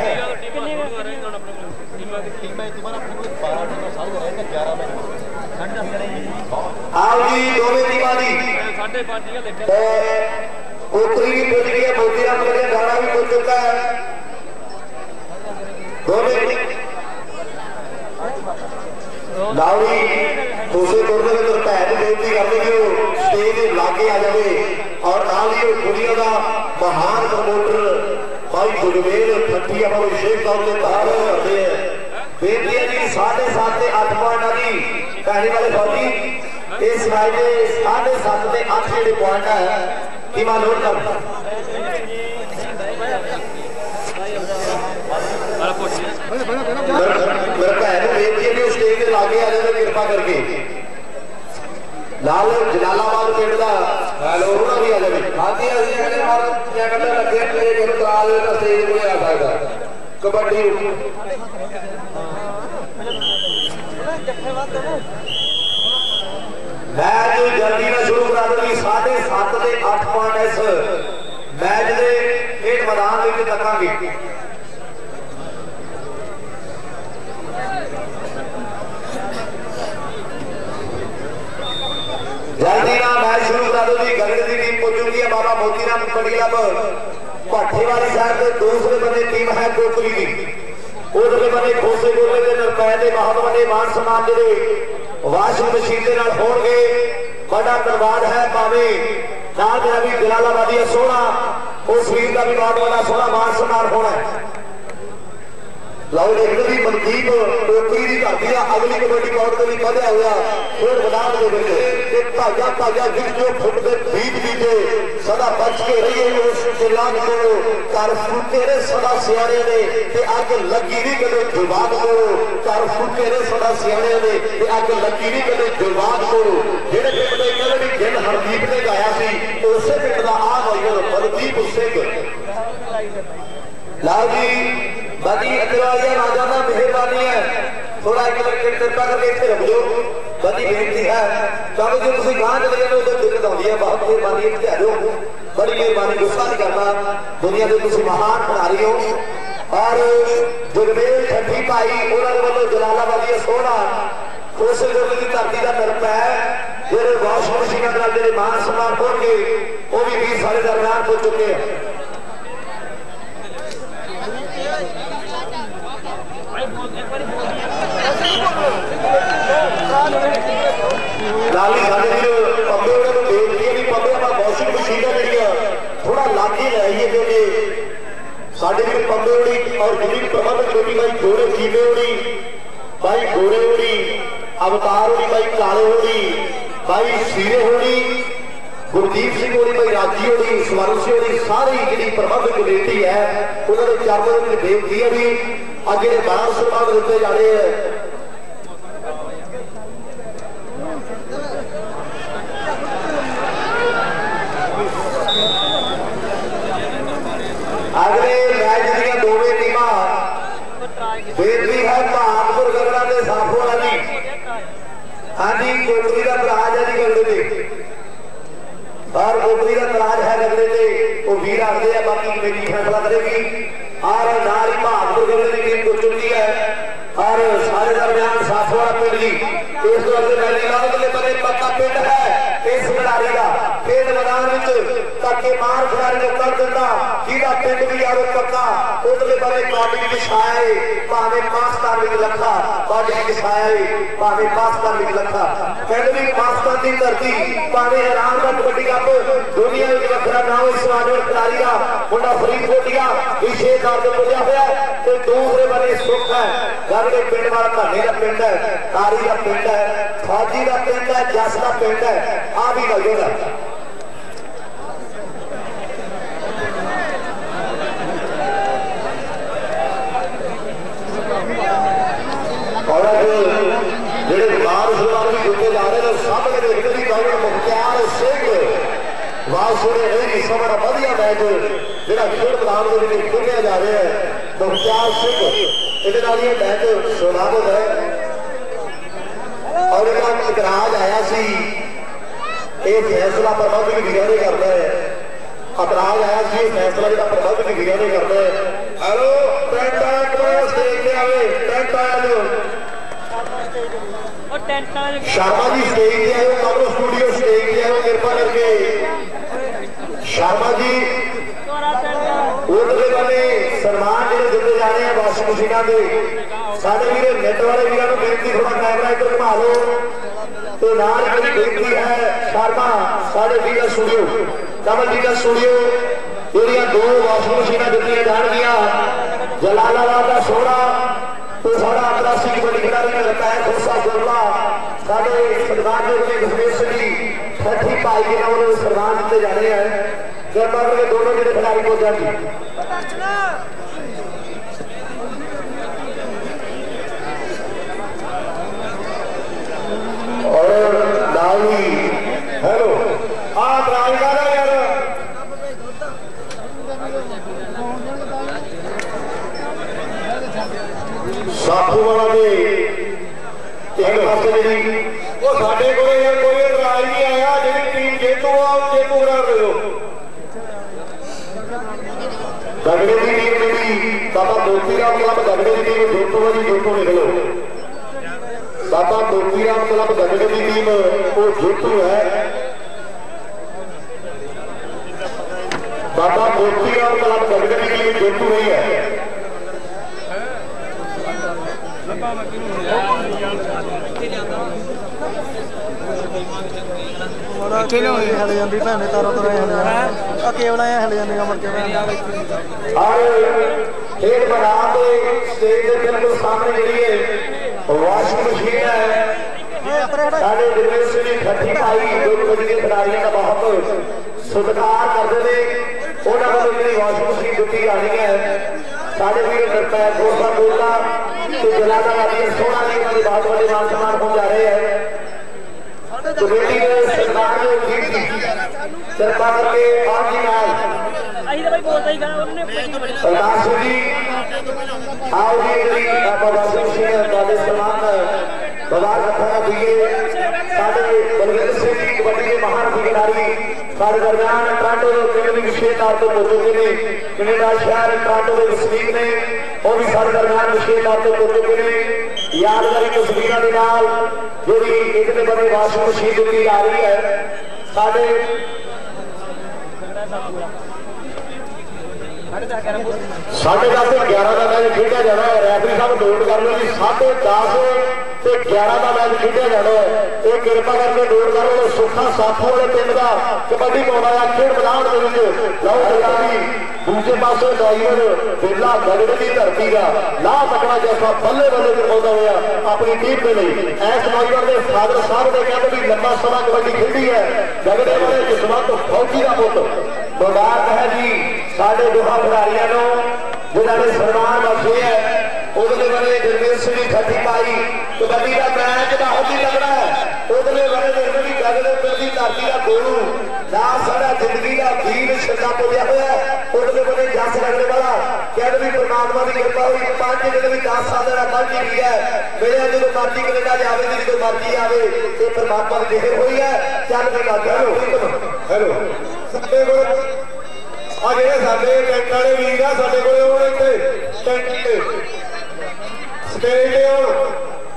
आओ जी दोवें टीमां दी साढ़े पांच ही देखा उतरी भी पहुंच गई है मोती राम का गाना भी पहुंच चुका है दोवें लाउडी दूसरे कोने में तो भैन बेनती करते कि वो स्टेज लागे आ जाए और नाल ही दुनिया का महान प्रमोटर भाई गुरमेल फट्टी अपने शेख साहब के बाहर होते हैं बेनती है जी साढ़े सात से अठ पॉइंट की कहने वाले फौजी इस मैच के साढ़े सात से अठ जो पॉइंट है टीम नोट कर मेरे भैन बेनती है कि स्टेज के लागे आ जाए कृपा करके लाल जलालाबाद पिंड का सोना भी आ जाए हाँ जी अभी कहने महाराज क्या कहते लगे प्ले करा दे तो स्टेज कोई आ सकता कबड्डी मैच जल्दी में शुरू करा दो जी साढ़े सत्त के अठ पॉइंट इस मैच के खेड मैदान में तकांगे। जल्दी ना मैच शुरू करा दो जी। गगड़े की टीम पहुंच चुकी है बाबा मोती राम कबड्डी क्लब भाठे वाली साइड से। दूसरे बने टीम है कोकली की, उधरले बने खोसे गोले के रुपए के बहुत बड़े मान सम्मान जो वाशिंग मशीन के नाल होणगे। बड़ा धन्यवाद है भावे नाल मेरा भी जलालाबादी सोहना उस वीर का भी बहुत बड़ा सोहना मान सम्मान होना है। लाओ देखो जी मनदीप टोकरी की धरती का अगली कबड्डी बोर्ड को भी बढ़िया हुआ खेल मैदान के विच भाजा भाजा गिरजो फुट के बीत बीते सदा बच के रहिए उस जिलान को कर फूटे रे सदा सियारे ने ते अग लगी नहीं कदे जुबान को कर फूटे रे सदा सियारे ने ते अग लगी नहीं कदे जुबान को। जेड़े पिंड दे कलड़ी जिन हरदीप ने गाया सी उसे पिंड दा आ भाई बलदीप सिंह लाओ जी बाकी अगवाइया राजा का मेहरबानी है। थोड़ा एक मिनट कृपा करके इतने रख दो बड़ी बेनती है क्योंकि जो तुम गांव चले जाते हो तो दिक्कत आती है। बहुत मेहरबानी इतने आ जाओ, बड़ी मेहरबानी गुस्सा नहीं करना। दुनिया के तुम महान खिलाड़ी हो और जुगमेल ठंडी भाई उन्होंने वालों जलालाबादी सोहना उस की धरती का तरफ है जो वाशिंग मशीन के मान सम्मान हो गए वो भी बीस साल दरम्यान हो चुके हैं। लाली साढ़े पब्बे उन्होंने बेनती है भी पब्बे आप वाशिंग मशीन है जी थोड़ा लागे लाइए क्योंकि साढ़े भी पब्बे उड़ी और जितनी प्रबंधक कमेटी भाई गोरे चीमे उड़ी भाई गोरे उड़ी अवतार उड़ी भाई काले उड़ी भाई सीरे उड़ी गुरदीप सिंह होनी भाई राजी होनी स्वर्ण सिंह होनी सारी जी प्रबंधक कमेटी है उन्होंने चरणों में बेनती है भी अगे बारह सम्मान दिते जा रहे हैं। अगले मैच दी दोवें टीमां बेनती है भागपुर गगड़ा के साफो वाली हाँ जी कोटरी का तराज है जी गगड़े से और कोटरी का तराज है गगड़े से वो वीर आखते हैं बाकी कमेटी फैसला करेगी और नाल ही भागपुर गगड़े की टीम पहुंच चुकी है और सारे दरम्यान साफो वाला पिंड जी इस बने पक्का पिंड है इस खिलाड़ी का खेल मैदान धक्के मार खिलाड़ी को कर देता जिहदा पिंड भी आरो पक्का उधरले बने कौडी की छाया भावे पाकिस्तान में लखा कौडी की छाया भावे पाकिस्तान में लखा पिंड भी पाकिस्तान की धरती भावे हैरान का कबड्डी कप दुनिया में वखरा नाम इस नौजवान खिलाड़ी का मुंडा फरीदकोटिया विशेष तौर पर पुजा हुआ तो दूसरे बने सुख है गगड़े पिंड वाला धन्ने का पिंड है कारी का पिंड है फौजी का पिंड है जस का पिंड है आ भी लगेगा। बड़ा वधिया मैच जो खेल मैदान खेलिया जा रहा है मुख्तार सिंह ये मैच सुनावत है और इतराज आया सी ये फैसला प्रबंधक वीर करता है इतराज आया सी फैसला जो प्रबंधक वीर करता है। हेलो शर्मा जी स्टेज पे आए कमरो स्टूडियो स्टेज पे आए कृपा करके शर्मा जी उधरले बने सम्मान जो दिते जा रहे हैं वाशिंग मशीनों के साढ़े वीर नेट वाले वीरों को बेनती थोड़ा कैमरा इधर घुमा लो तो नाल मेरी बेनती है शर्मा साढ़े वीर स्टूडियो कमल जी का स्टूडियो ਜਿਹੜੀਆਂ दो वाशिंग मशीन दिखाई जाएगियां जलालाबाद का सोहना तो साढ़ा अंतरराष्ट्रीय कबड्डी खिलाड़ी में लगता है खोसा गोला साढ़े सरदार गुरमेल सिंह जी छठी भाई के नाम सम्मान दिते जा रहे हैं कृपा करके दोनों जो खिलाड़ी को जाएगी और लाली हेलो हाँ यार साफू वाला ने एक पासे जी वो साडे कोले यार कोई इतराज नहीं आया जिहड़ी टीम ਜੇਤੂ ਆ ਜੇਤੂ ਕਰਾ ਦਿਓ दगड़े की टीम मेरी बाबा मोतीराम क्लब दगड़े की टीम जूतों वाली जूतों निकलो बाबा मोतीराम क्लब दगड़े की टीम वो जूतू है बाबा मोतीराम क्लब दगड़े की टीम जूतू नहीं है हल जाती भैन तारों तरह हल जाए केवल हल जाने मुड़ के खेल मैदान के स्टेज के बिल्कुल सामने जी वॉशिंग मशीन है साढ़े यूनिवर्सिटी खट्टी भाई जो कभी खिलाड़ियों का बहुत सत्कार करते हैं उन्होंने जी वॉशिंग मशीन दी जानी है साढ़े भी दोस्ता बोलना जलाना सोना भी उन्होंने बहुत बड़े मान सम्मान हो जा रहे हैं कमेटी ने सरकार ने उम्मीद की सरकार के पांच नाल प्रकाश जी आओ जी जी बाबा सिंह जी सलाम बवार रखा दिए साढ़े बलविंदर सिंह जी कबड्डी के महान खिलाड़ी साढ़े दरमियान टोरंटो के विशेष तौर पर मौजूद ने कनेडा शहर टोरंटो के वसनीक ने वो भी साढ़े दरमियान विशेष तौर पर मौजूद ने यादगारी तस्वीर के नाल जो भी एक ने बड़े वाशिंग मशीन दी जा रही है साढ़े साढ़े दस ग्यारह का मैच खेड़ा जाना है रैफरी साहब नोट कर लो जी साढ़े दस ते ग्यारह का मैच खेड़ा जाना है ये कृपा करके नोट कर लो सुखा साथों वाले पिंड का कबड्डी पाउंदा है खेड मैदान के लो बेटा जी दूसरे पास ड्राइवर बेला गगड़े की धरती का ला तकड़ा जैसा बल्ले बल्ले करवाता हुआ अपनी टीम के लिए इस नौजवान के फादर साहब ने कहते भी लंबा समय कबड्डी खेली है गगड़े वाले जसवंत फौजी का पुत मुबारक है जी साढ़े दोहा खिलाड़ियों जिन्होंने सम्मान बख्शे है उदले वाले यूनिवर्सिटी खट्टी पाई कबड्डी का मैच बहुत ही तगड़ा है उदले वाले निर्मली गगड़े पिंड की धरती का गोलू ना सारा जिंदगी का वीर छक्का पुजया हुआ उदले वाले जस लगने वाला कहते भी परमात्मा की कृपा हुई पांच दिन भी दस साल का बल जी है मेरे जो मर्जी कनेडा जाए जो मर्जी आए ये परमात्मा की देर हुई है चल भी लग हेलो हेलो ਸਾਡੇ ਕੋਲ ਆ ਜਿਹੜੇ ਸਾਡੇ ਟੈਂਟ ਵਾਲੇ ਵੀਰ ਆ ਸਾਡੇ ਕੋਲੇ ਉਹ ਇੱਥੇ ਟੈਂਟ ਤੇ ਸਟੇਜ ਤੇ ਆਉਣ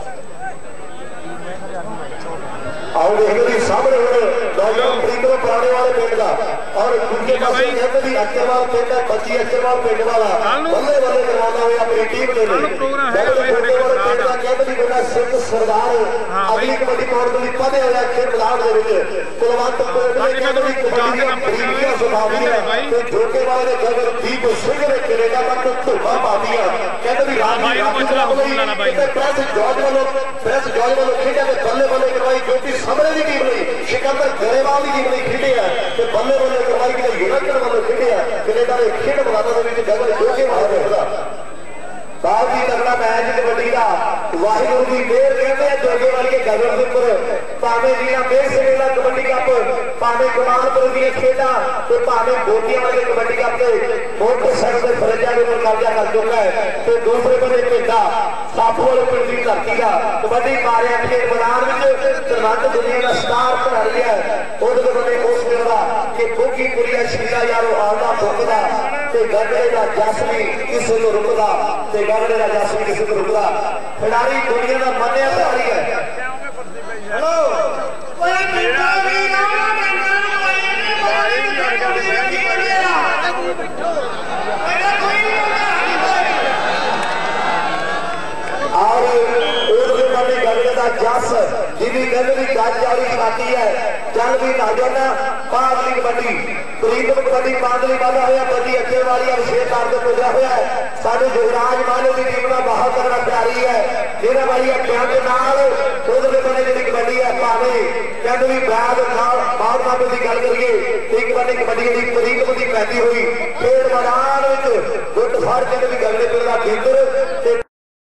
आओ देखो जी सामने नौजवान प्रीतम पुराने वाले पिंड का और उनके पास कहते भी अक्षरवाल पिंड है बच्ची अक्षरवाल पिंड वाला बल्ले बल्ले करवाना हुआ अपनी टीम के लिए छोटे वाले पिंड का कहते भी बेटा सिंह सरदार अगली कबड्डी पाउंड की पदे हुआ खेल मैदान के कुलवंत कहते भी कबड्डी बरीकियां सुधारियां तो धोखे वाले ने जगह दीप सिंह ने कनेडा तक धोखा पा दिया कहते भी राजी प्रेस जॉर्ज वालों प्रेस जॉर्ज वालों खेलिया बल्ले बल्ले करवाई जो कि सामने की टीम नहीं सिकंदर गरेवाल की टीम नहीं खेले है तो बल्ले बल्ले करवाई कि यूनाइटेड वालों खेले है कनेडा के खेल मैदानों में जगह जो के बाहर रहता बहुत ही तगड़ा मैच कबड्डी का वाहिगुरू की मेहर कहते हैं जोगे वाली के गगन के ऊपर भावे जिला मेहर से मेला कबड्डी कप भावे कमालपुर की खेला तो भावे गोटियां वाले कबड्डी कप के मोटरसाइकिल के फरजा के ऊपर कब्जा कर चुका है तो दूसरे बने पिंडा साफू वाले पिंड की धरती का कबड्डी मारे के मैदान में सरहद दुनिया का स्टार खिलाड़ी है उधर बने उस पिंड का कि भूखी पुरिया शीला यारो आलदा भुगदा ते गगड़े का जसमी किसी को रुकदा ते गगड़े का जसमी किसी को रुकदा खिलाड़ी दुनिया का मान्या खिलाड़ी है हेलो कोई पिंडा भी ना और उर्दू वाली गगड़े का जस जिन्हें कहते भी गज वाली छाती है चल भी ना जाना पांचली कबड्डी प्रीतम कबड्डी पांचली वाला होया बड़ी अगे वाली विशेष तौर पर पुजा हुआ है साढ़े युवराज मालो की टीम का बहुत तगड़ा प्यारी है जिन्हें वाली अग्या के नाल उधरले बने जी कबड्डी है भावे कहते भी बैद बाहर मापे की गल करिए एक बने कबड्डी जी प्रीतम की पैदी हुई खेल मैदान गुट फड़ के भी गगड़े पिंड का खेतर